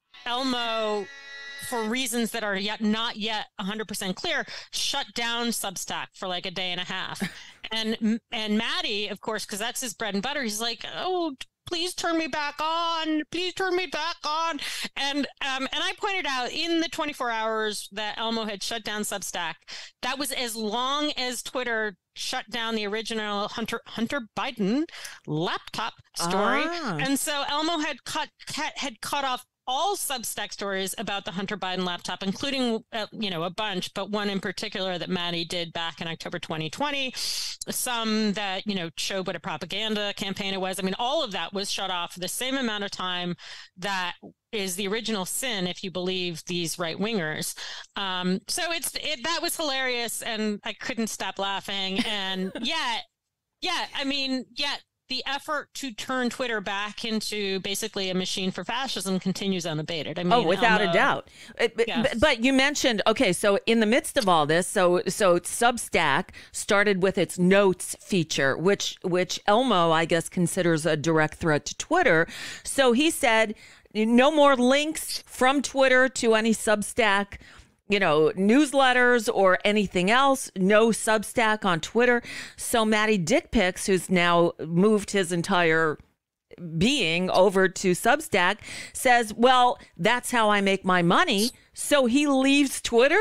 Elmo, for reasons that are yet not yet one hundred percent clear, shut down Substack for like a day and a half. And and Matty, of course, because that's his bread and butter, he's like, oh, please turn me back on. Please turn me back on. And um, and I pointed out in the twenty-four hours that Elmo had shut down Substack, that was as long as Twitter shut down the original Hunter Hunter Biden laptop story. Ah. And so Elmo had cut, cut had cut off all Substack stories about the Hunter Biden laptop, including, uh, you know, a bunch, but one in particular that Matty did back in October twenty twenty, some that, you know, showed what a propaganda campaign it was. I mean, all of that was shut off the same amount of time that is the original sin, if you believe these right wingers. Um, so it's, it, that was hilarious, and I couldn't stop laughing. And yeah, yeah, I mean, yeah, the effort to turn Twitter back into basically a machine for fascism continues unabated. I mean, oh, without Elmo, a doubt. yeah. But, but you mentioned, okay, so in the midst of all this, so so Substack started with its notes feature, which which Elmo, I guess, considers a direct threat to Twitter. So he said, no more links from Twitter to any Substack, you know, newsletters or anything else, no Substack on Twitter. So Matty Dick Pics, who's now moved his entire being over to Substack, says, well, that's how I make my money. So he leaves Twitter?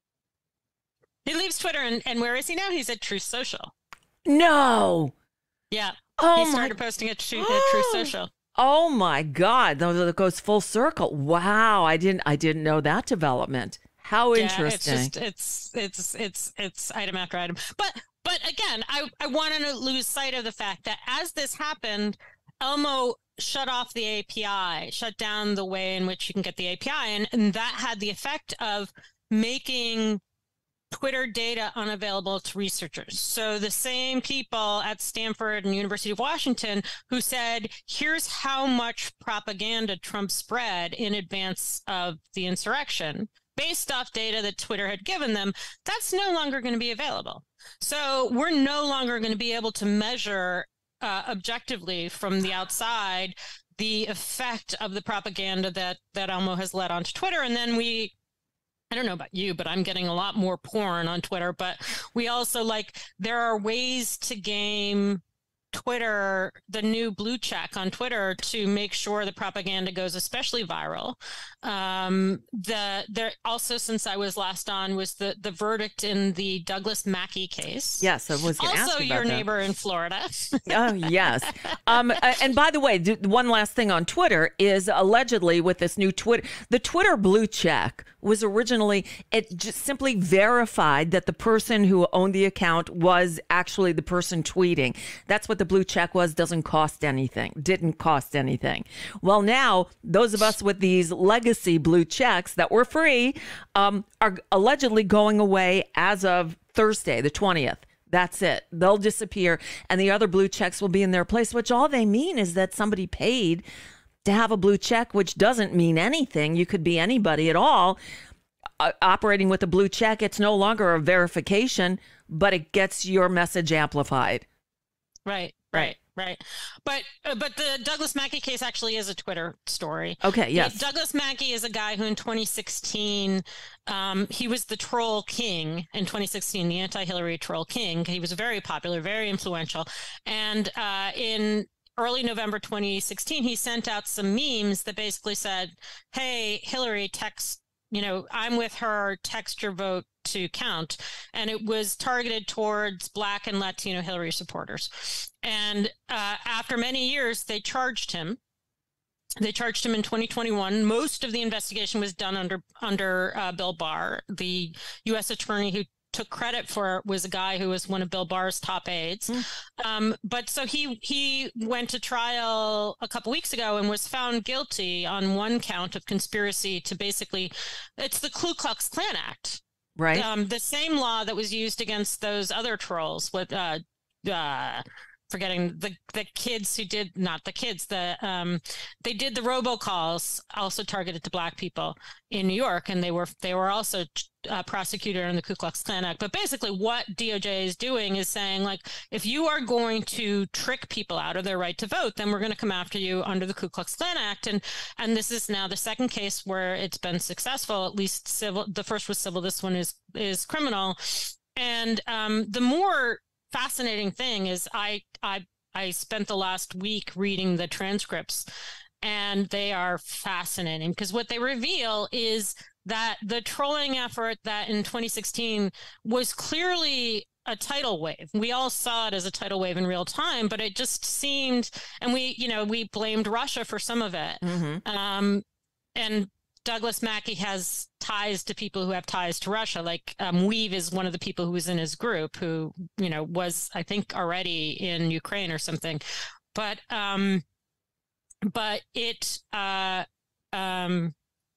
He leaves Twitter, and, and where is he now? He's at Truth Social. No. Yeah. Oh, he started my... posting at Truth, at Truth Social. Oh my God. That goes full circle. Wow. I didn't I didn't know that development. How interesting. Yeah, it's just, it's, it's, it's, it's item after item. But, but again, I, I want to lose sight of the fact that as this happened, Elmo shut off the A P I, shut down the way in which you can get the A P I. And, and that had the effect of making Twitter data unavailable to researchers. So the same people at Stanford and University of Washington who said, here's how much propaganda Trump spread in advance of the insurrection, based off data that Twitter had given them, that's no longer going to be available. So we're no longer going to be able to measure uh, objectively from the outside the effect of the propaganda that, that Elmo has led onto Twitter. And then we, I don't know about you, but I'm getting a lot more porn on Twitter. But we also, like, there are ways to game Twitter, the new blue check on Twitter, to make sure the propaganda goes especially viral. Um, the there also, since I was last on, was the the verdict in the Douglas Mackey case. Yes, I was going to ask also you about your that. neighbor in Florida. Oh yes. Um, and by the way, one last thing on Twitter is allegedly with this new Twitter, the Twitter blue check was originally, it just simply verified that the person who owned the account was actually the person tweeting. That's what the blue check was. Doesn't cost anything. Didn't cost anything. Well, now those of us with these legacy blue checks that were free um, are allegedly going away as of Thursday, the twentieth. That's it. They'll disappear, and the other blue checks will be in their place, which all they mean is that somebody paid to have a blue check, which doesn't mean anything. You could be anybody at all. Uh, operating with a blue check, it's no longer a verification, but it gets your message amplified. Right, right, right. But uh, but the Douglas Mackey case actually is a Twitter story. Okay, yes. The, Douglas Mackey is a guy who in twenty sixteen, um, he was the troll king in twenty sixteen, the anti-Hillary troll king. He was very popular, very influential. And uh, in early November twenty sixteen, he sent out some memes that basically said, hey, Hillary, text, you know, I'm with her, text your vote to count. And it was targeted towards Black and Latino Hillary supporters. And uh, after many years, they charged him. They charged him in twenty twenty-one. Most of the investigation was done under under uh, Bill Barr. The U S attorney who took credit for it was a guy who was one of Bill Barr's top aides. Mm. Um, but so he he went to trial a couple weeks ago and was found guilty on one count of conspiracy to basically, it's the Ku Klux Klan Act. Right. Um, the same law that was used against those other trolls with, uh, uh, forgetting the the kids who did, not the kids, the um, they did the robocalls also targeted to Black people in New York, and they were they were also uh, prosecuted under the Ku Klux Klan Act. But basically, what D O J is doing is saying, like, if you are going to trick people out of their right to vote, then we're going to come after you under the Ku Klux Klan Act. And and this is now the second case where it's been successful. At least civil. The first was civil. This one is is criminal. And um, the more fascinating thing is I I I spent the last week reading the transcripts, and they are fascinating because what they reveal is that the trolling effort that in twenty sixteen was clearly a tidal wave. We all saw it as a tidal wave in real time, but it just seemed, and we, you know, we blamed Russia for some of it. Mm-hmm. Um, and Douglas Mackey has ties to people who have ties to Russia. Like um, Weave is one of the people who was in his group who, you know, was, I think, already in Ukraine or something. But um, but it uh, um,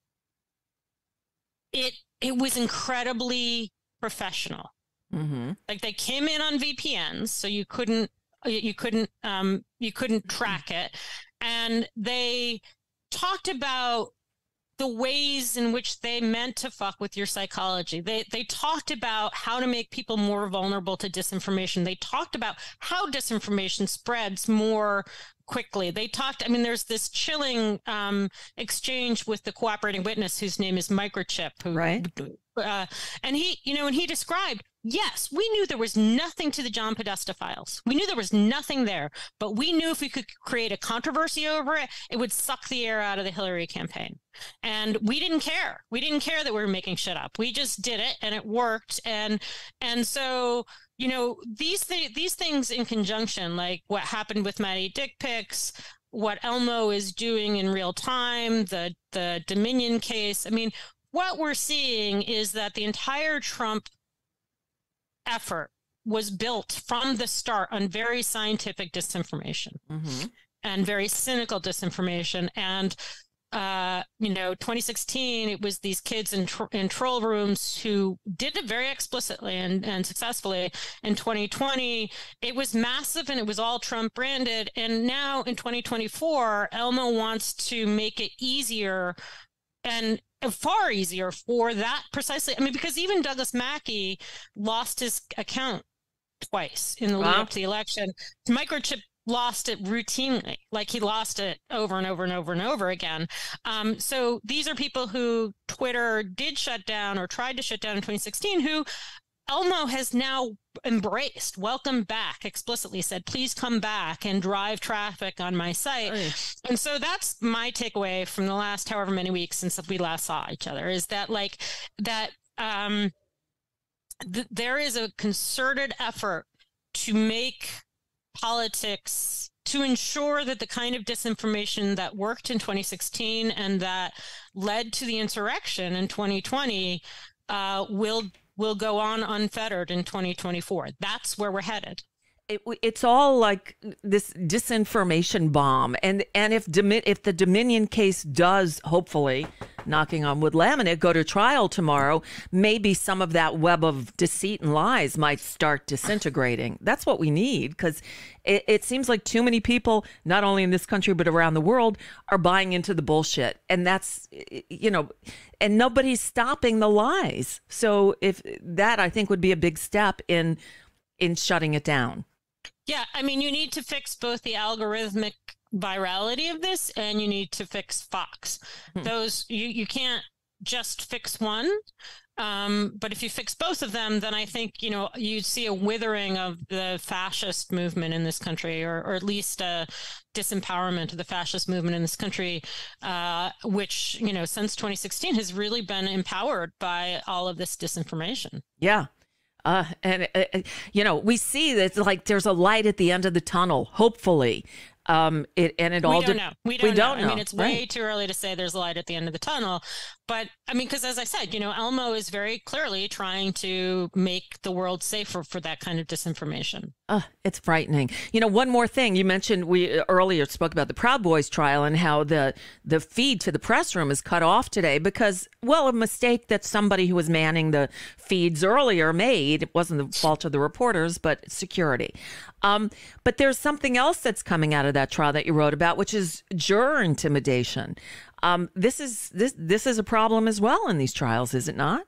it it was incredibly professional. Mm-hmm. Like they came in on V P Ns, so you couldn't you couldn't um, you couldn't track it, and they talked about the ways in which they meant to fuck with your psychology. They they talked about how to make people more vulnerable to disinformation. They talked about how disinformation spreads more quickly. They talked, I mean, there's this chilling um, exchange with the cooperating witness whose name is Microchip. Who, right. Uh, and he, you know, and he described, yes, we knew there was nothing to the John Podesta files. We knew there was nothing there, but we knew if we could create a controversy over it, it would suck the air out of the Hillary campaign. And we didn't care. We didn't care that we were making shit up. We just did it and it worked. And, and so, you know, these, th- these things in conjunction, like what happened with Matty Dick Pics, what Elmo is doing in real time, the, the Dominion case. I mean, what we're seeing is that the entire Trump effort was built from the start on very scientific disinformation mm-hmm. and very cynical disinformation. And, uh, you know, twenty sixteen, it was these kids in, tr- in troll rooms who did it very explicitly and, and successfully. In twenty twenty, it was massive and it was all Trump branded. And now in twenty twenty-four, Elmo wants to make it easier and far easier for that precisely. I mean, because even Douglas Mackey lost his account twice in the wow. lead up to the election. Microchip lost it routinely, like he lost it over and over and over and over again. Um, so these are people who Twitter did shut down or tried to shut down in twenty sixteen, who Elmo has now embraced, welcome back, explicitly said, please come back and drive traffic on my site. Right. And so that's my takeaway from the last however many weeks since we last saw each other, is that like that um, th- there is a concerted effort to make politics, to ensure that the kind of disinformation that worked in twenty sixteen and that led to the insurrection in twenty twenty uh, will will go on unfettered in twenty twenty-four. That's where we're headed. It, it's all like this disinformation bomb, and and if Domi- if the Dominion case does, hopefully, knocking on wood, laminate, go to trial tomorrow, maybe some of that web of deceit and lies might start disintegrating. That's what we need, because it, it seems like too many people, not only in this country but around the world, are buying into the bullshit, and that's, you know, and nobody's stopping the lies. So if that, I think, would be a big step in in shutting it down. Yeah, I mean, you need to fix both the algorithmic virality of this, and you need to fix Fox. Hmm. Those you you can't just fix one. Um, but if you fix both of them, then I think, you know, you see a withering of the fascist movement in this country, or, or at least a disempowerment of the fascist movement in this country, uh, which, you know, since twenty sixteen has really been empowered by all of this disinformation. Yeah. Uh, and, uh, you know, we see that, like, there's a light at the end of the tunnel, hopefully. Um, it and it we all don't de- know. We don't, we don't know. know. I mean, it's way right. too early to say there's a light at the end of the tunnel. But I mean, because as I said, you know, Elmo is very clearly trying to make the world safer for that kind of disinformation. Uh, it's frightening. You know, one more thing. You mentioned, we earlier spoke about the Proud Boys trial and how the the feed to the press room is cut off today because, well, a mistake that somebody who was manning the feeds earlier made. It wasn't the fault of the reporters, but security. Um, but there's something else that's coming out of that trial that you wrote about, which is juror intimidation. Um, this is this this is a problem as well in these trials, is it not?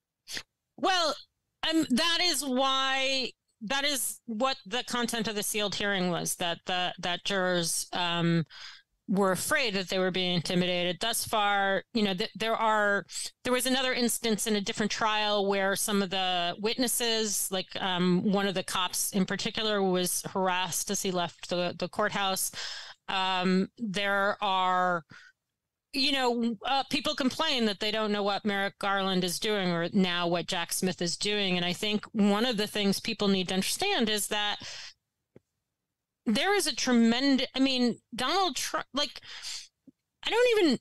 Well, um, that is why that is what the content of the sealed hearing was, that the that jurors um, were afraid that they were being intimidated. Thus far, you know, th- there are there was another instance in a different trial where some of the witnesses, like um, one of the cops in particular, was harassed as he left the, the courthouse. Um, there are, you know, uh, people complain that they don't know what Merrick Garland is doing or now what Jack Smith is doing. And I think one of the things people need to understand is that there is a tremendous, I mean, Donald Trump, like, I don't even,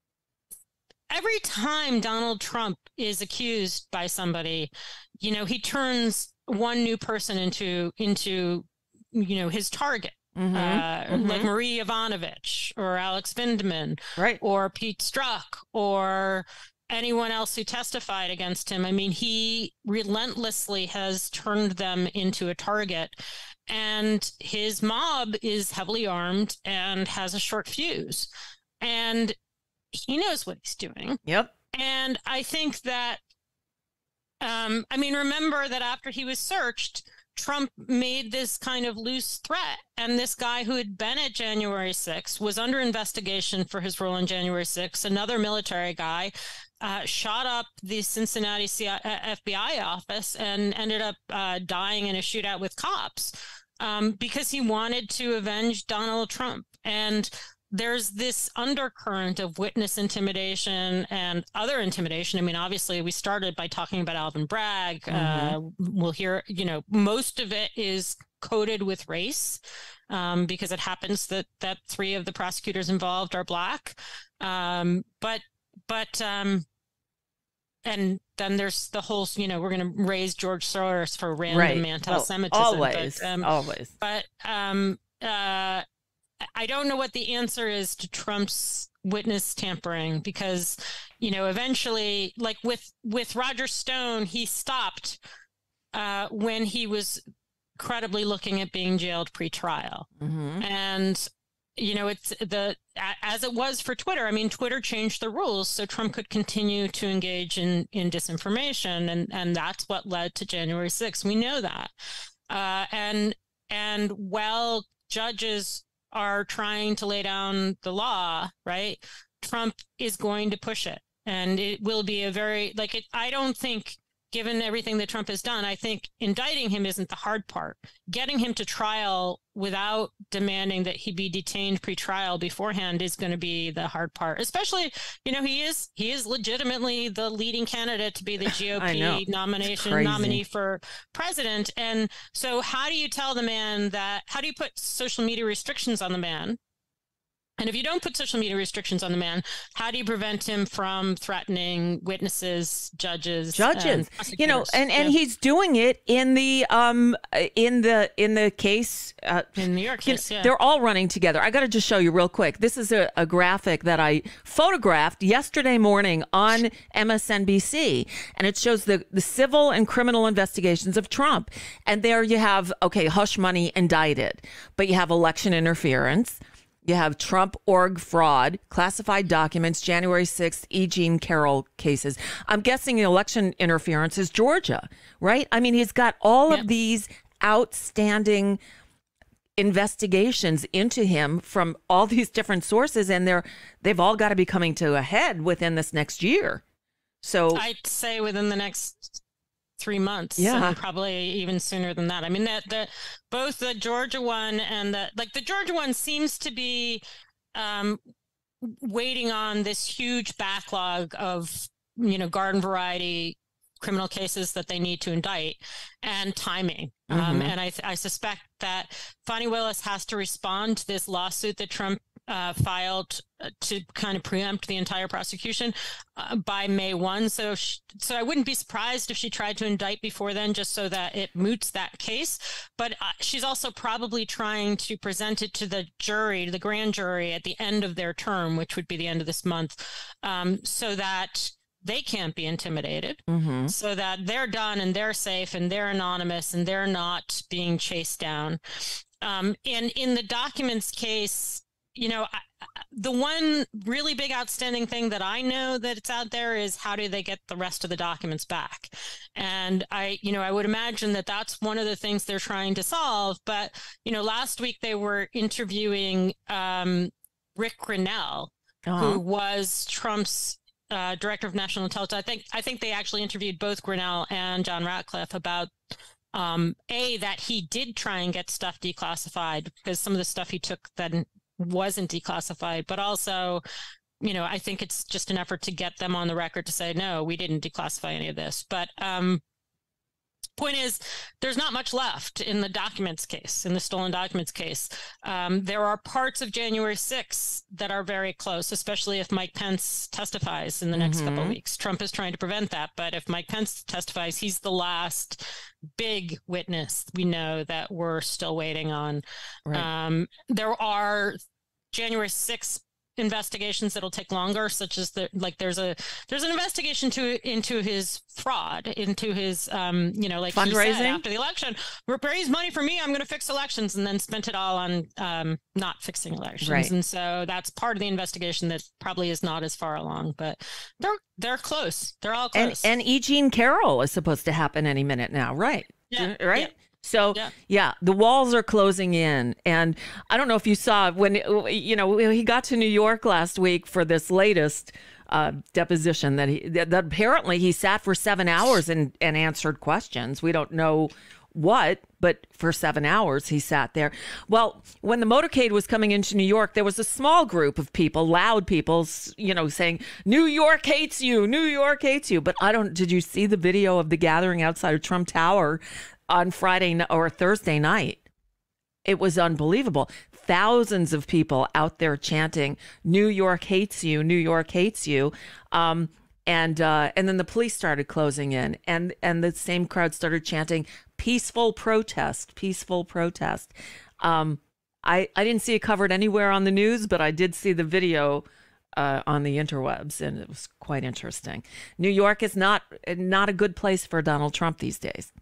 every time Donald Trump is accused by somebody, you know, he turns one new person into, into, you know, his target. Mm-hmm. Uh, mm-hmm. Like Marie Yovanovitch or Alex Vindman, right, or Pete Strzok or anyone else who testified against him. I mean, he relentlessly has turned them into a target, and his mob is heavily armed and has a short fuse, and he knows what he's doing. Yep. And I think that, um, I mean, remember that after he was searched, Trump made this kind of loose threat, and this guy who had been at January sixth was under investigation for his role on January sixth. Another military guy uh, shot up the Cincinnati C I- F B I office and ended up uh, dying in a shootout with cops um, because he wanted to avenge Donald Trump. And there's this undercurrent of witness intimidation and other intimidation. I mean, obviously, we started by talking about Alvin Bragg. Mm-hmm. Uh, we'll hear, you know, most of it is coded with race um, because it happens that that three of the prosecutors involved are Black. Um, but, but, um, and then there's the whole, you know, we're going to raise George Soros for random right. anti-Semitism. Well, always, but, um, always. But, um, uh, I don't know what the answer is to Trump's witness tampering because, you know, eventually, like with with Roger Stone, he stopped uh, when he was credibly looking at being jailed pre-trial. Mm-hmm. And, you know, it's the as it was for Twitter. I mean, Twitter changed the rules so Trump could continue to engage in, in disinformation. And, and that's what led to January sixth. We know that. Uh, and and while judges are trying to lay down the law, right? Trump is going to push it. And it will be a very, like, it, I don't think, given everything that Trump has done, I think indicting him isn't the hard part. Getting him to trial without demanding that he be detained pre-trial beforehand is going to be the hard part. Especially, you know, he is he is legitimately the leading candidate to be the G O P nomination nominee for president. And so how do you tell the man that, how do you put social media restrictions on the man And if you don't put social media restrictions on the man, how do you prevent him from threatening witnesses, judges, judges? And you know, and, and yeah. he's doing it in the um in the in the case uh, in New York case. Yeah. They're all running together. I got to just show you real quick. This is a, a graphic that I photographed yesterday morning on M S N B C, and it shows the the civil and criminal investigations of Trump. And there you have okay, hush money indicted, but you have election interference. You have Trump org fraud, classified documents, January sixth, E. Jean Carroll cases. I'm guessing the election interference is Georgia, right? I mean, he's got all yeah. of these outstanding investigations into him from all these different sources, and they're they've all got to be coming to a head within this next year. So I'd say within the next three months, yeah, and probably even sooner than that. I mean, that the both the Georgia one and the like the Georgia one seems to be um, waiting on this huge backlog of you know garden variety criminal cases that they need to indict and timing. Mm-hmm. Um, and I, I suspect that Fani Willis has to respond to this lawsuit that Trump uh, filed to kind of preempt the entire prosecution uh, by May first. So, she, so I wouldn't be surprised if she tried to indict before then, just so that it moots that case. But uh, she's also probably trying to present it to the jury, to the grand jury at the end of their term, which would be the end of this month, um, so that they can't be intimidated, mm-hmm. so that they're done and they're safe and they're anonymous and they're not being chased down. Um, and in the documents case, you know, I, the one really big outstanding thing that I know that it's out there is how do they get the rest of the documents back? And I, you know, I would imagine that that's one of the things they're trying to solve. But, you know, last week they were interviewing um, Rick Grinnell, uh-huh. who was Trump's Uh, director of national intelligence. I think I think they actually interviewed both Grinnell and John Ratcliffe about um, a that he did try and get stuff declassified because some of the stuff he took then wasn't declassified, but also, you know, I think it's just an effort to get them on the record to say no, we didn't declassify any of this. But um, point is, there's not much left in the documents case, in the stolen documents case. Um, there are parts of January sixth that are very close, especially if Mike Pence testifies in the next mm-hmm. couple of weeks. Trump is trying to prevent that, but if Mike Pence testifies, he's the last big witness we know that we're still waiting on. Right. Um, there are January sixth investigations that'll take longer, such as the like there's a there's an investigation to into his fraud, into his um you know like fundraising he said after the election, raise money for me, I'm going to fix elections, and then spent it all on um not fixing elections. Right. And so that's part of the investigation that probably is not as far along, but they're they're close. They're all close. And, and E. Jean Carroll is supposed to happen any minute now, right? Yeah. Right. Yeah. So, yeah. yeah, the walls are closing in. And I don't know if you saw when, you know, he got to New York last week for this latest uh, deposition that he that, that apparently he sat for seven hours and, and answered questions. We don't know what, but for seven hours he sat there. Well, when the motorcade was coming into New York, there was a small group of people, loud people, you know, saying, New York hates you, New York hates you. But I don't, did you see the video of the gathering outside of Trump Tower on Friday or Thursday night? It was unbelievable. Thousands of people out there chanting, New York hates you, New York hates you. Um, and uh, and then the police started closing in, and, and the same crowd started chanting, peaceful protest, peaceful protest. Um, I, I didn't see it covered anywhere on the news, but I did see the video uh, on the interwebs, and it was quite interesting. New York is not not a good place for Donald Trump these days.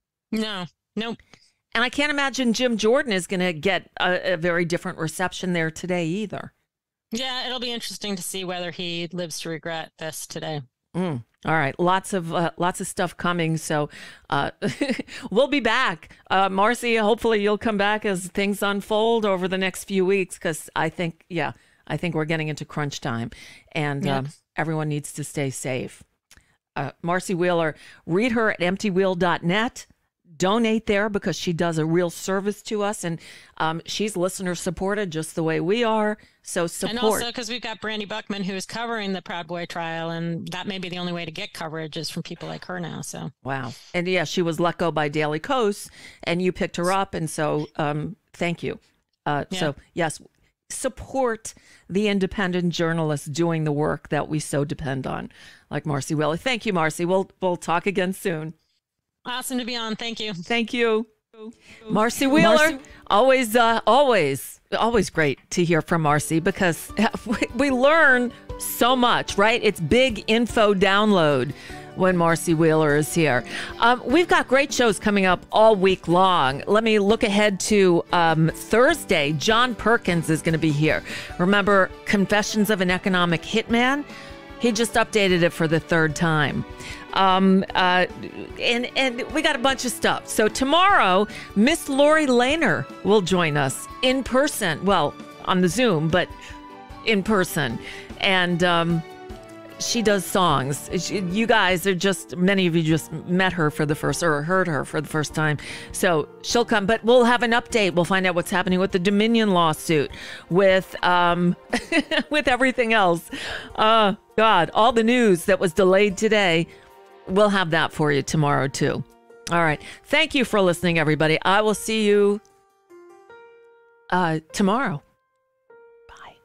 No, no. And I can't imagine Jim Jordan is going to get a, a very different reception there today either. Yeah, it'll be interesting to see whether he lives to regret this today. Mm. All right. Lots of uh, lots of stuff coming. So uh, we'll be back. Uh, Marcy, hopefully you'll come back as things unfold over the next few weeks, because I think, yeah, I think we're getting into crunch time, and yeah. um, everyone needs to stay safe. Uh, Marcy Wheeler, read her at empty wheel dot net. Donate there, because she does a real service to us, and um, she's listener supported just the way we are. So support. And also because we've got Brandy Buckman, who is covering the Proud Boy trial, and that may be the only way to get coverage is from people like her now. So wow. And yeah, she was let go by Daily Kos, and you picked her up, and so um, thank you. Uh, yeah. So yes, support the independent journalists doing the work that we so depend on, like Marcy Wheeler. Thank you, Marcy. We'll we'll talk again soon. Awesome to be on. Thank you. Thank you. Marcy Wheeler, Marcy. always, uh, always, always great to hear from Marcy because we learn so much, right? It's big info download when Marcy Wheeler is here. Um, we've got great shows coming up all week long. Let me look ahead to um, Thursday. John Perkins is going to be here. Remember Confessions of an Economic Hitman? He just updated it for the third time. Um, uh, and, and we got a bunch of stuff. So tomorrow, Miss Lori Lehner will join us in person. Well, on the Zoom, but in person. And um, she does songs. She, you guys are just, many of you just met her for the first, or heard her for the first time. So she'll come, but we'll have an update. We'll find out what's happening with the Dominion lawsuit, with, um, with everything else. Uh, God, all the news that was delayed today. We'll have that for you tomorrow, too. All right. Thank you for listening, everybody. I will see you uh, tomorrow. Bye.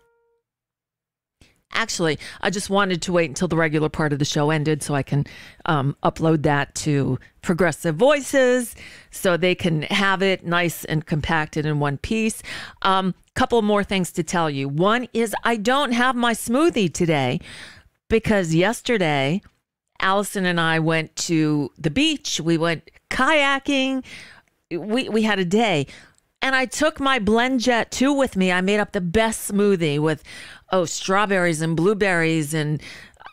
Actually, I just wanted to wait until the regular part of the show ended so I can um, upload that to Progressive Voices so they can have it nice and compacted in one piece. Um, couple more things to tell you. One is I don't have my smoothie today because yesterday Allison and I went to the beach. We went kayaking. We we had a day. And I took my Blend Jet two with me. I made up the best smoothie with, oh, strawberries and blueberries and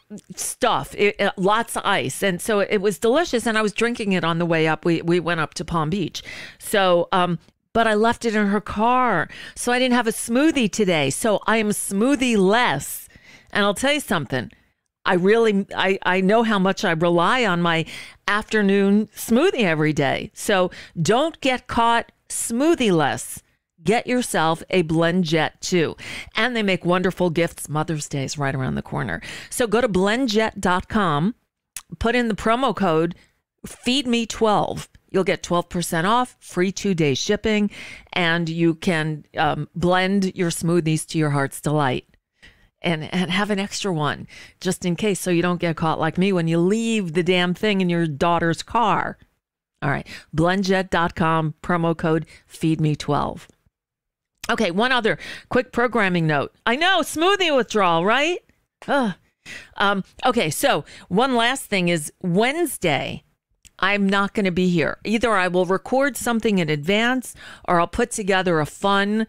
stuff. It, it, lots of ice. And so it was delicious. And I was drinking it on the way up. We, we went up to Palm Beach. So, um, but I left it in her car. So I didn't have a smoothie today. So I am smoothie less. And I'll tell you something. I really, I, I know how much I rely on my afternoon smoothie every day. So don't get caught smoothie less. Get yourself a Blend Jet two. And they make wonderful gifts. Mother's Day is right around the corner. So go to blend jet dot com, put in the promo code feed me twelve. You'll get twelve percent off, free two-day shipping, and you can um, blend your smoothies to your heart's delight. And, and have an extra one just in case so you don't get caught like me when you leave the damn thing in your daughter's car. All right. blend jet dot com, promo code feed me twelve. Okay. One other quick programming note. I know, smoothie withdrawal, right? Ugh. Um, okay. So one last thing is Wednesday, I'm not going to be here. Either I will record something in advance or I'll put together a fun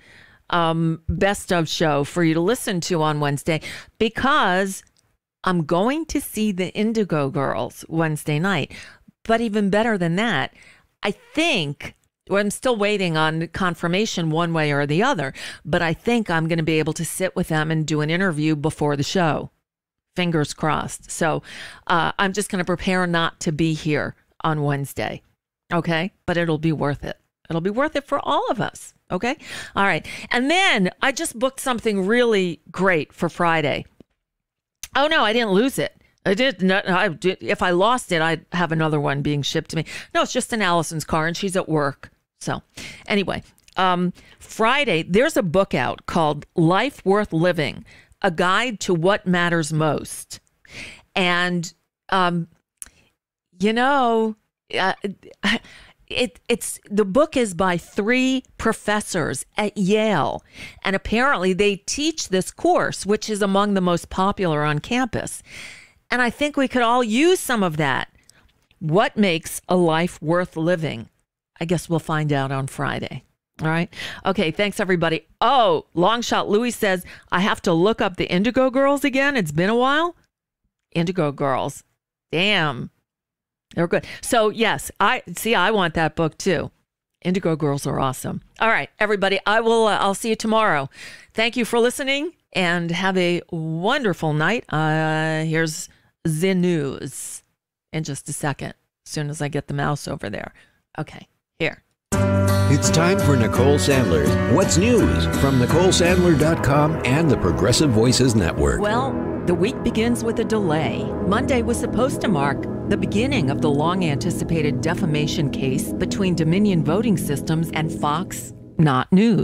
Um, best of show for you to listen to on Wednesday because I'm going to see the Indigo Girls Wednesday night. But even better than that, I think, well, I'm still waiting on confirmation one way or the other, but I think I'm going to be able to sit with them and do an interview before the show. Fingers crossed. So uh, I'm just going to prepare not to be here on Wednesday. Okay? But it'll be worth it. It'll be worth it for all of us. Okay. All right. And then I just booked something really great for Friday. Oh, no, I didn't lose it. I did not. I did, if I lost it, I'd have another one being shipped to me. No, it's just in Allison's car and she's at work. So anyway, um, Friday, there's a book out called Life Worth Living, a guide to what matters most. And, um, you know, uh, It it's the book is by three professors at Yale, and apparently they teach this course, which is among the most popular on campus. And I think we could all use some of that. What makes a life worth living? I guess we'll find out on Friday. All right. Okay. Thanks, everybody. Oh, Longshot Louis says I have to look up the Indigo Girls again. It's been a while. Indigo Girls. Damn. They're good. So yes, I see. I want that book too. Indigo Girls are awesome. All right, everybody. I will. Uh, I'll see you tomorrow. Thank you for listening, and have a wonderful night. Uh, here's the news in just a second. As soon as I get the mouse over there. Okay, here. It's time for Nicole Sandler's What's News from Nicole Sandler dot com and the Progressive Voices Network. Well, the week begins with a delay. Monday was supposed to mark the beginning of the long-anticipated defamation case between Dominion Voting Systems and Fox Not News.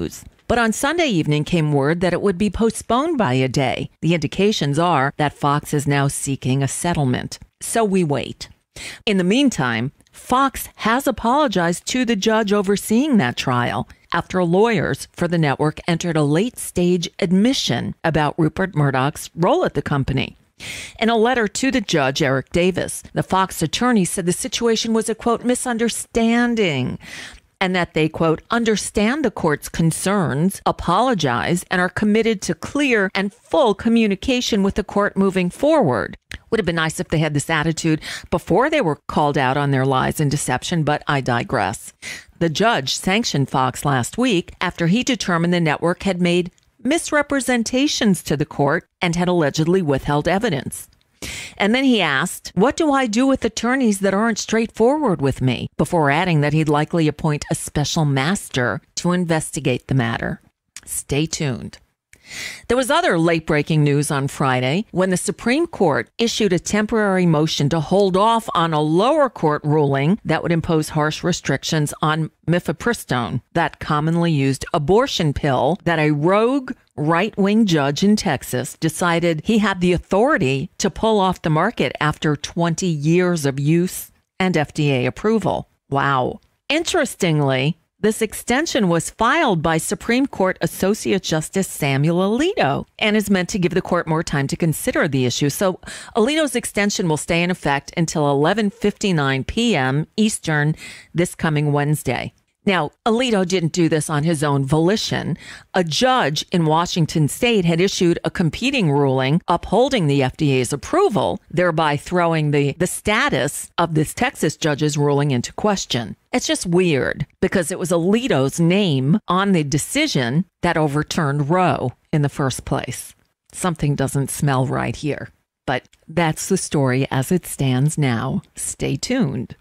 But on Sunday evening came word that it would be postponed by a day. The indications are that Fox is now seeking a settlement. So we wait. In the meantime, Fox has apologized to the judge overseeing that trial after lawyers for the network entered a late-stage admission about Rupert Murdoch's role at the company. In a letter to the judge, Eric Davis, the Fox attorney said the situation was a, quote, misunderstanding, and that they, quote, understand the court's concerns, apologize, and are committed to clear and full communication with the court moving forward. Would have been nice if they had this attitude before they were called out on their lies and deception, but I digress. The judge sanctioned Fox last week after he determined the network had made misrepresentations to the court and had allegedly withheld evidence. And then he asked, what do I do with attorneys that aren't straightforward with me? Before adding that he'd likely appoint a special master to investigate the matter. Stay tuned. There was other late-breaking news on Friday when the Supreme Court issued a temporary motion to hold off on a lower court ruling that would impose harsh restrictions on mifepristone, that commonly used abortion pill that a rogue right-wing judge in Texas decided he had the authority to pull off the market after twenty years of use and F D A approval. Wow. Interestingly, this extension was filed by Supreme Court Associate Justice Samuel Alito and is meant to give the court more time to consider the issue. So Alito's extension will stay in effect until eleven fifty-nine p.m. Eastern this coming Wednesday. Now, Alito didn't do this on his own volition. A judge in Washington state had issued a competing ruling upholding the F D A's approval, thereby throwing the, the status of this Texas judge's ruling into question. It's just weird because it was Alito's name on the decision that overturned Roe in the first place. Something doesn't smell right here. But that's the story as it stands now. Stay tuned.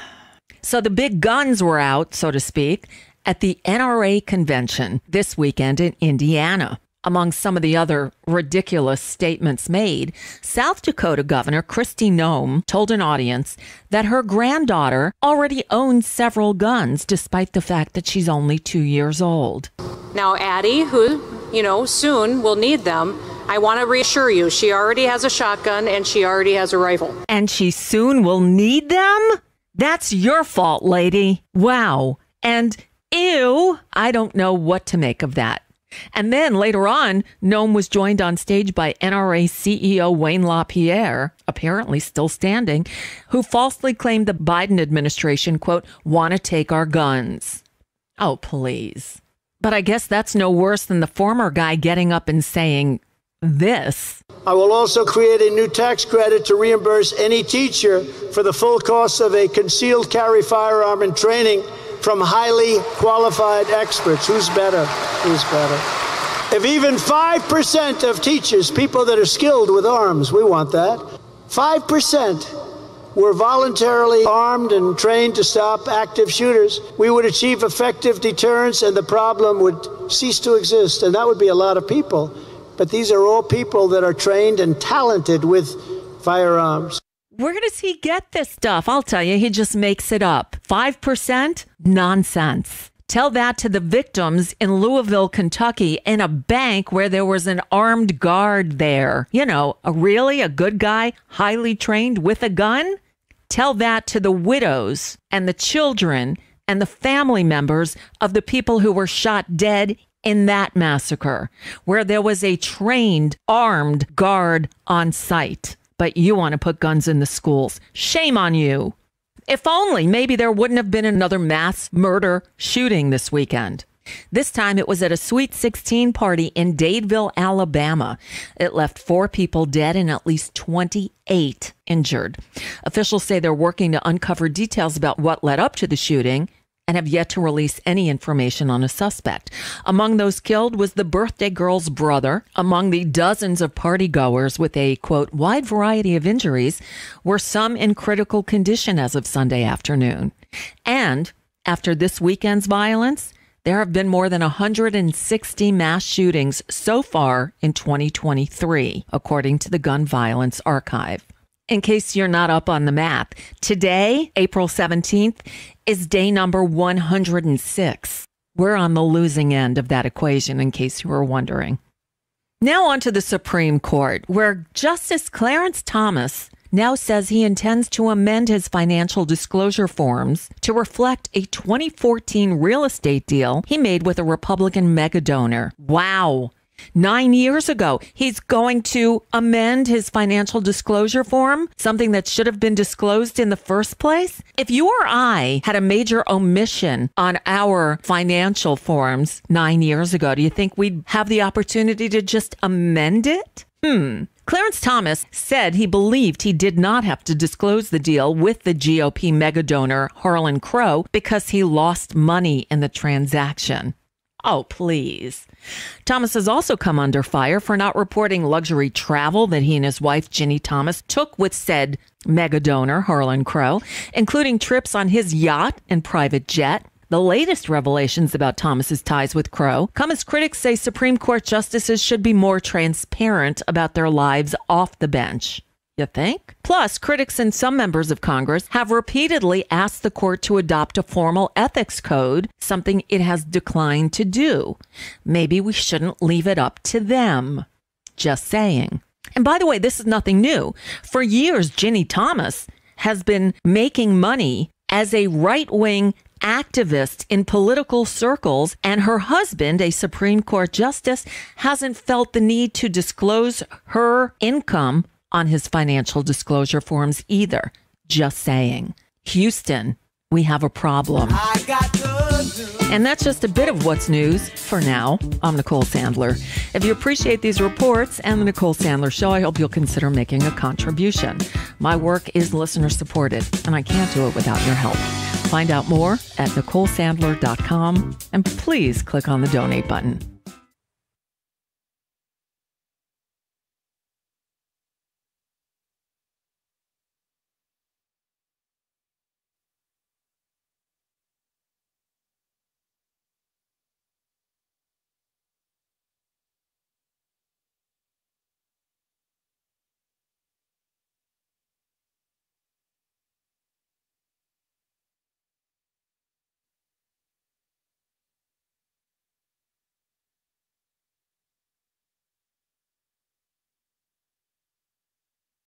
So the big guns were out, so to speak, at the N R A convention this weekend in Indiana. Among some of the other ridiculous statements made, South Dakota Governor Kristi Noem told an audience that her granddaughter already owns several guns, despite the fact that she's only two years old. Now, Addie, who, you know, soon will need them, I want to reassure you, she already has a shotgun and she already has a rifle. And she soon will need them? That's your fault, lady. Wow. And ew, I don't know what to make of that. And then later on, Noem was joined on stage by N R A C E O Wayne LaPierre, apparently still standing, who falsely claimed the Biden administration, quote, want to take our guns. Oh, please. But I guess that's no worse than the former guy getting up and saying this. I will also create a new tax credit to reimburse any teacher for the full cost of a concealed carry firearm and training from highly qualified experts. Who's better? Who's better? If even five percent of teachers, people that are skilled with arms, we want that, five percent were voluntarily armed and trained to stop active shooters, we would achieve effective deterrence and the problem would cease to exist. And that would be a lot of people. But these are all people that are trained and talented with firearms. Where does he get this stuff? I'll tell you, he just makes it up. five percent? Nonsense. Tell that to the victims in Louisville, Kentucky, in a bank where there was an armed guard there. You know, a really a good guy, highly trained with a gun? Tell that to the widows and the children and the family members of the people who were shot dead in that massacre, where there was a trained, armed guard on site. But you want to put guns in the schools. Shame on you. If only maybe there wouldn't have been another mass murder shooting this weekend. This time it was at a Sweet sixteen party in Dadeville, Alabama. It left four people dead and at least twenty-eight injured. Officials say they're working to uncover details about what led up to the shooting and have yet to release any information on a suspect. Among those killed was the birthday girl's brother. Among the dozens of partygoers with a, quote, wide variety of injuries were some in critical condition as of Sunday afternoon. And after this weekend's violence, there have been more than one hundred sixty mass shootings so far in twenty twenty-three, according to the Gun Violence Archive. In case you're not up on the map, today, April seventeenth, is day number one hundred six. We're on the losing end of that equation, in case you were wondering. Now on to the Supreme Court, where Justice Clarence Thomas now says he intends to amend his financial disclosure forms to reflect a twenty fourteen real estate deal he made with a Republican mega donor. Wow. Nine years ago, he's going to amend his financial disclosure form, something that should have been disclosed in the first place. If you or I had a major omission on our financial forms nine years ago, do you think we'd have the opportunity to just amend it? Hmm. Clarence Thomas said he believed he did not have to disclose the deal with the G O P mega donor Harlan Crow because he lost money in the transaction. Oh, please. Thomas has also come under fire for not reporting luxury travel that he and his wife, Ginny Thomas, took with said mega donor Harlan Crow, including trips on his yacht and private jet. The latest revelations about Thomas's ties with Crow come as critics say Supreme Court justices should be more transparent about their lives off the bench. You think? Plus, critics and some members of Congress have repeatedly asked the court to adopt a formal ethics code, something it has declined to do. Maybe we shouldn't leave it up to them. Just saying. And by the way, this is nothing new. For years, Ginny Thomas has been making money as a right-wing activist in political circles, and her husband, a Supreme Court justice, hasn't felt the need to disclose her income on his financial disclosure forms either. Just saying. Houston, we have a problem. And that's just a bit of what's news for now. I'm Nicole Sandler. If you appreciate these reports and the Nicole Sandler Show, I hope you'll consider making a contribution. My work is listener supported, and I can't do it without your help. Find out more at nicole sandler dot com, and please click on the donate button.